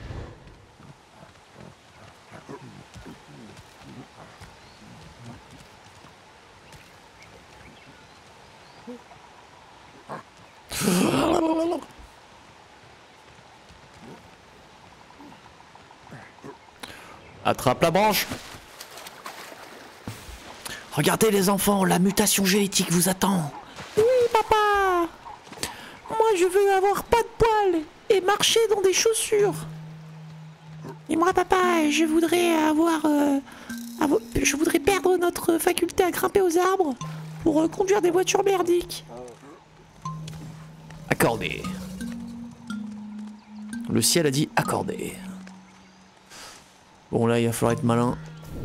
Attrape la branche. Regardez les enfants, la mutation génétique vous attend. Oui, papa. Moi, je veux avoir pas de poils et marcher dans des chaussures. Et moi, papa, je voudrais avoir, euh, avoir... Je voudrais perdre notre faculté à grimper aux arbres pour euh, conduire des voitures merdiques. Accordé. Le ciel a dit accordé. Bon, là, il va falloir être malin.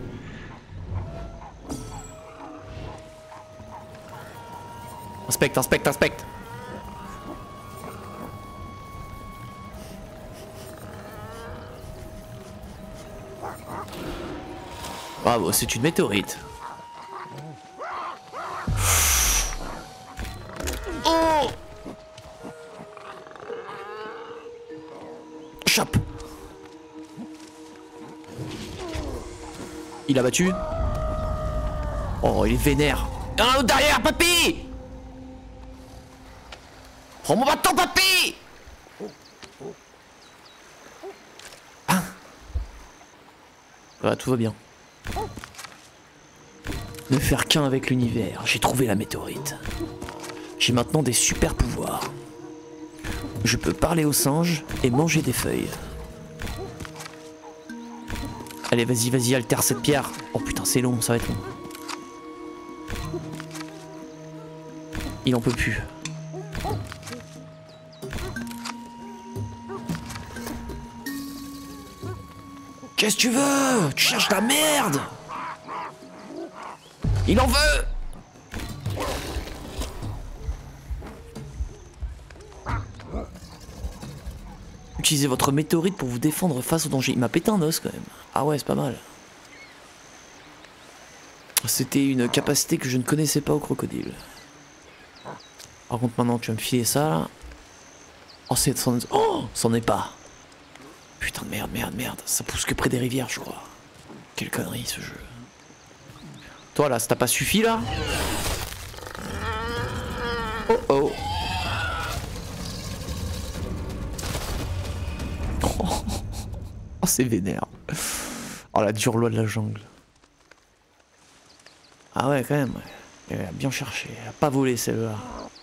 Inspecte, inspecte, inspecte. Bravo, c'est une météorite. Oh! Il a battu. Oh, il est vénère. Il y en a un autre derrière, papy. Prends mon bâton, papy. Ah. Voilà, tout va bien. Ne faire qu'un avec l'univers. J'ai trouvé la météorite. J'ai maintenant des super pouvoirs. Je peux parler aux singes et manger des feuilles. Allez, vas-y, vas-y, altère cette pierre. Oh putain, c'est long, ça va être long. Il en peut plus. Qu'est-ce que tu veux? Tu cherches la merde. Il en veut. Utilisez votre météorite pour vous défendre face au danger. Il m'a pété un os quand même. Ah ouais, c'est pas mal. C'était une capacité que je ne connaissais pas au crocodile. Par contre maintenant tu vas me filer ça là. Oh c'est... Oh c'en est pas. Putain de merde, merde, merde. Ça pousse que près des rivières je crois. Quelle connerie ce jeu. Toi là, ça t'a pas suffi là? Oh oh. Oh c'est vénère. Oh la dure loi de la jungle. Ah ouais quand même. Elle a bien cherché. Elle a pas volé celle-là.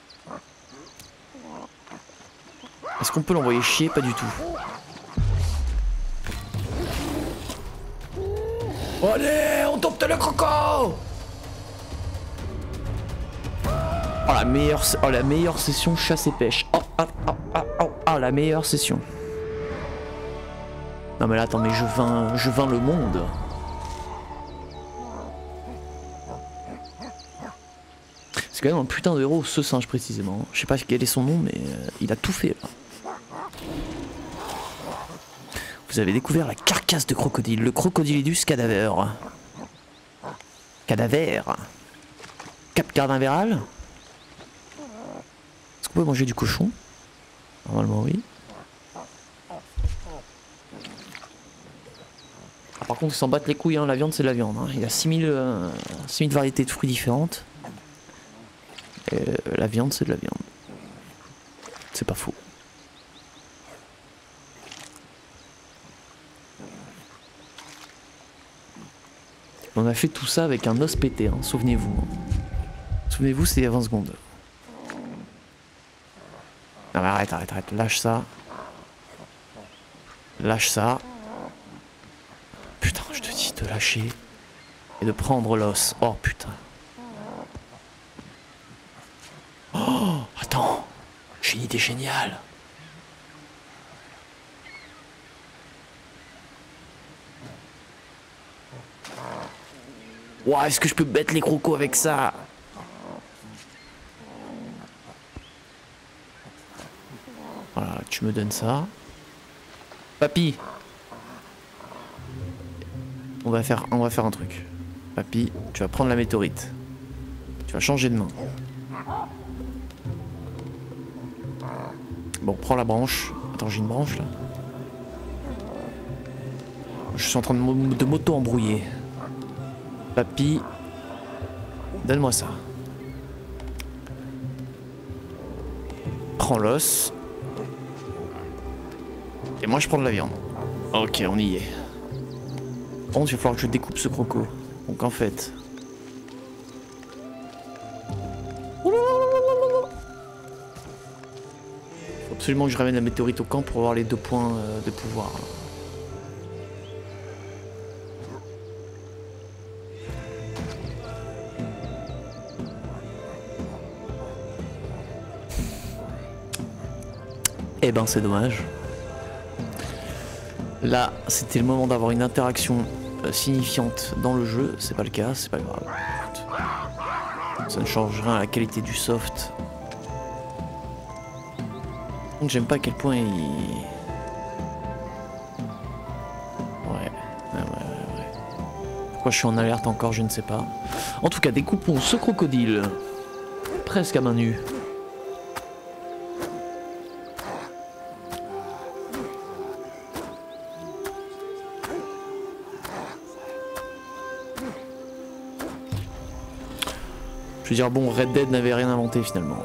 Est-ce qu'on peut l'envoyer chier? Pas du tout. Oh, allez, on dompte le croco. Oh la meilleure, oh, la meilleure session chasse et pêche. Oh, oh, oh, oh, oh, oh, la meilleure session. Non mais là attends mais je vins, je vins le monde. C'est quand même un putain de héros ce singe précisément. Je sais pas quel est son nom mais euh, il a tout fait là. Vous avez découvert la carcasse de crocodile, le Crocodilidus cadaver. Cadaver. Cap carnavéral. Est-ce qu'on peut manger du cochon? Normalement oui. Ah, par contre ils s'en battent les couilles, hein. La viande c'est de la viande. Hein. Il y a six mille, euh, six mille variétés de fruits différentes. Et euh, la viande c'est de la viande. C'est pas faux. On a fait tout ça avec un os pété, hein, souvenez-vous. Souvenez-vous, c'est il y a vingt secondes. Non mais arrête, arrête, arrête, lâche ça. Lâche ça. Putain, je te dis de lâcher. Et de prendre l'os. Oh putain. Oh, attends. J'ai une idée géniale. Ouah, est-ce que je peux mettre les crocos avec ça? Voilà, tu me donnes ça. Papy. On va faire, on va faire un truc. Papy, tu vas prendre la météorite. Tu vas changer de main. Bon, prends la branche. Attends, j'ai une branche là. Je suis en train de, de m'auto-embrouiller. Papy, donne-moi ça. Prends l'os. Et moi je prends de la viande. Ok, on y est. Bon, il va falloir que je découpe ce croco. Donc en fait... Faut absolument que je ramène la météorite au camp pour avoir les deux points euh, de pouvoir. Eh ben c'est dommage. Là, c'était le moment d'avoir une interaction euh, signifiante dans le jeu. C'est pas le cas, c'est pas grave. Ça ne change rien à la qualité du soft. Donc j'aime pas à quel point il... Ouais, ouais, ouais, ouais, ouais. Pourquoi je suis en alerte encore, je ne sais pas. En tout cas, découpons ce crocodile. Presque à main nue. veux dire, bon, Red Dead n'avait rien inventé finalement.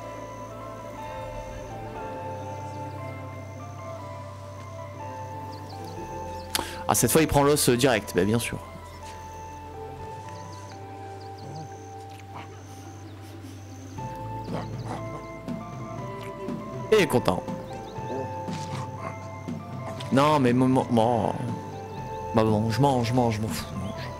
Ah, cette fois il prend l'os direct, bah bien sûr. Et content. Non mais moment. Bon. Bah bon, je mange, je mange, je m'en fous. Je mange.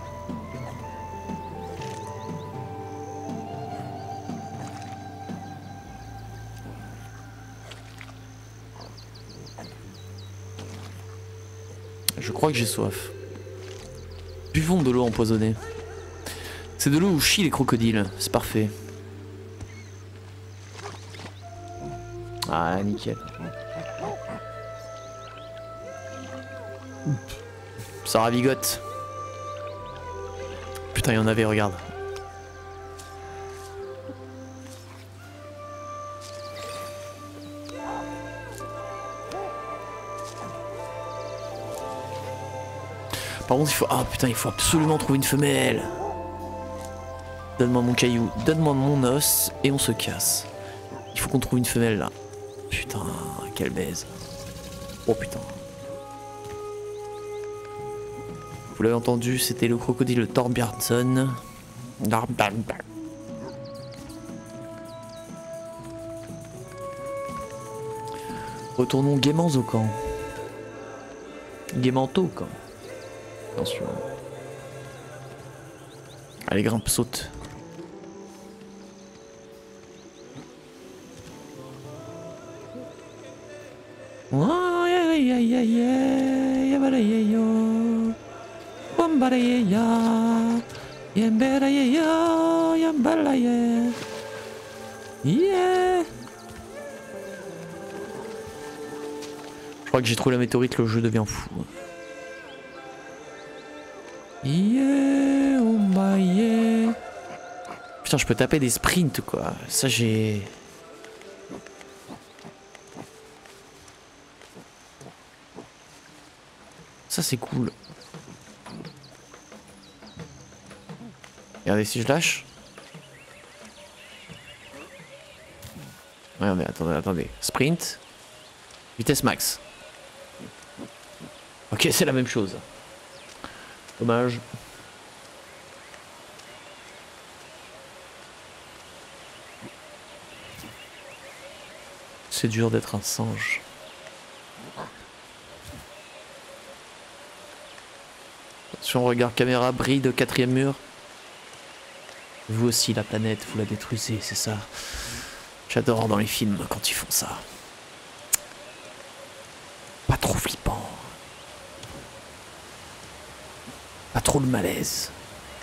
Je crois que j'ai soif. Buvons de l'eau empoisonnée. C'est de l'eau où chient les crocodiles, c'est parfait. Ah, nickel. Ça ravigote. Putain, il y en avait, regarde. Par contre, il faut... Ah putain, il faut absolument trouver une femelle. Donne-moi mon caillou, donne-moi mon os et on se casse. Il faut qu'on trouve une femelle là. Putain, quelle baise. Oh putain. Vous l'avez entendu, c'était le crocodile Thorbjarnson. Retournons gaiement au camp. Gaiement au camp. Attention. Allez, grimpe, saute. Oh, yeah, yeah, yeah, yeah, yeah, yeah, yeah. Bombaraya, yambaraya, yambalaya. Yeah. Je crois que j'ai trouvé la météorite, le jeu devient fou. Yeah, oh my yeah. Putain, je peux taper des sprints quoi. Ça j'ai... Ça c'est cool. Regardez si je lâche. Ouais mais attendez, attendez. Sprint. Vitesse max. Ok, c'est la même chose. Dommage. C'est dur d'être un singe. Attention, regarde caméra, brille de quatrième mur. Vous aussi, la planète, vous la détruisez, c'est ça. J'adore dans les films quand ils font ça. Pas trop flippant. Pas trop le malaise.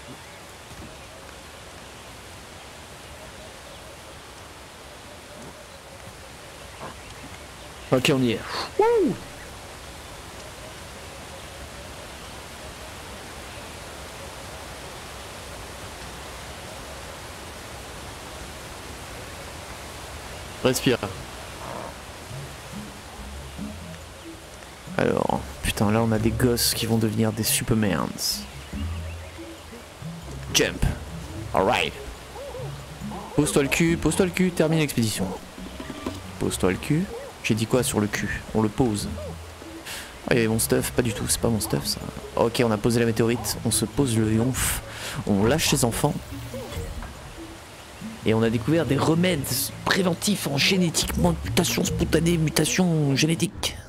Ok, on y est. Wouh! Respire. Alors, putain, là on a des gosses qui vont devenir des Supermans. Jump. Alright. Pose-toi le cul, pose-toi le cul, termine l'expédition. Pose-toi le cul. J'ai dit quoi sur le cul? On le pose. Oh, il y avait mon stuff, pas du tout, c'est pas mon stuff ça. Ok, on a posé la météorite, on se pose le yonf, on lâche les enfants. Et on a découvert des remèdes préventifs en génétique, mutation spontanée, mutation génétique.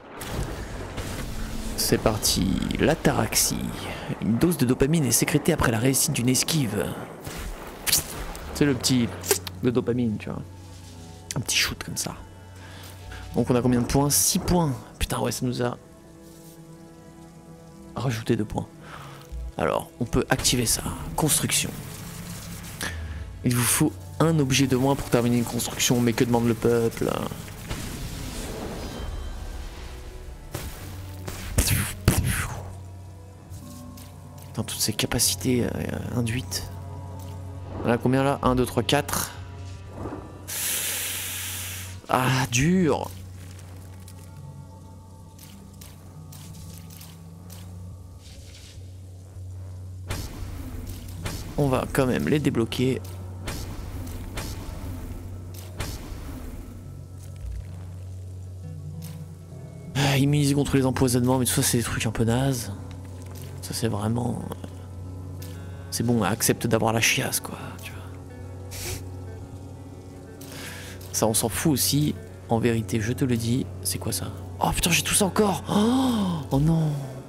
C'est parti, l'ataraxie. Une dose de dopamine est sécrétée après la réussite d'une esquive. C'est le petit de dopamine, tu vois. Un petit shoot comme ça. Donc on a combien de points? six points. Putain ouais, ça nous a rajouté deux points. Alors, on peut activer ça. Construction. Il vous faut un objet de moins pour terminer une construction, mais que demande le peuple? Dans toutes ces capacités euh, induites. Voilà combien là? un, deux, trois, quatre. Ah, dur. On va quand même les débloquer. Ah, immunisé contre les empoisonnements, mais tout ça c'est des trucs un peu nazes. Ça c'est vraiment... C'est bon, accepte d'avoir la chiasse quoi, tu vois. Ça on s'en fout aussi, en vérité, je te le dis. C'est quoi ça? Oh putain, j'ai tout ça encore. Oh, oh non.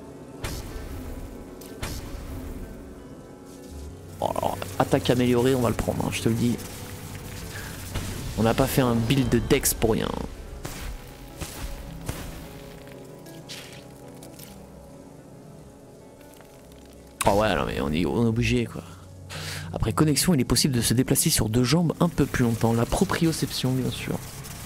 Oh, alors, attaque améliorée, on va le prendre, hein, je te le dis. On n'a pas fait un build de Dex pour rien. Oh ouais, non mais on est, on est obligé quoi. Après connexion, il est possible de se déplacer sur deux jambes un peu plus longtemps. La proprioception, bien sûr.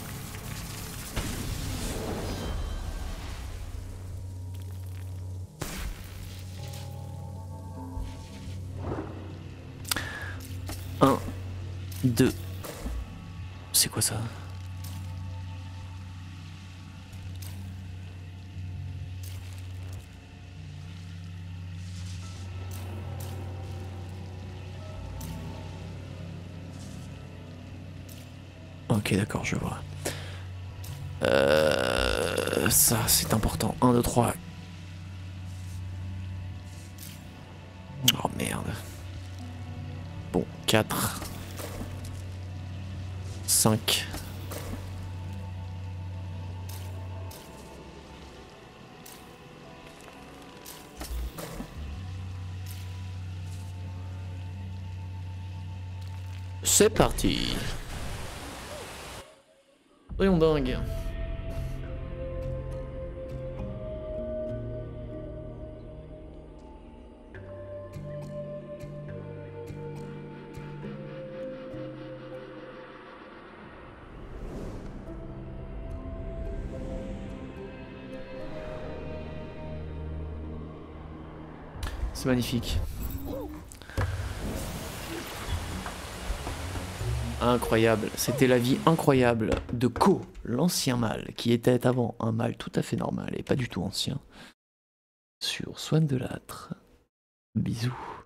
Un, deux. C'est quoi ça? Ok, d'accord, je vois. Euh, ça, c'est important. un, deux, trois. Oh merde. Bon, quatre. cinq. C'est parti. Soyons dingues. C'est magnifique. Incroyable. C'était la vie incroyable de Ko, l'ancien mâle, qui était avant un mâle tout à fait normal et pas du tout ancien. Sur Swann de Lattre. Bisous.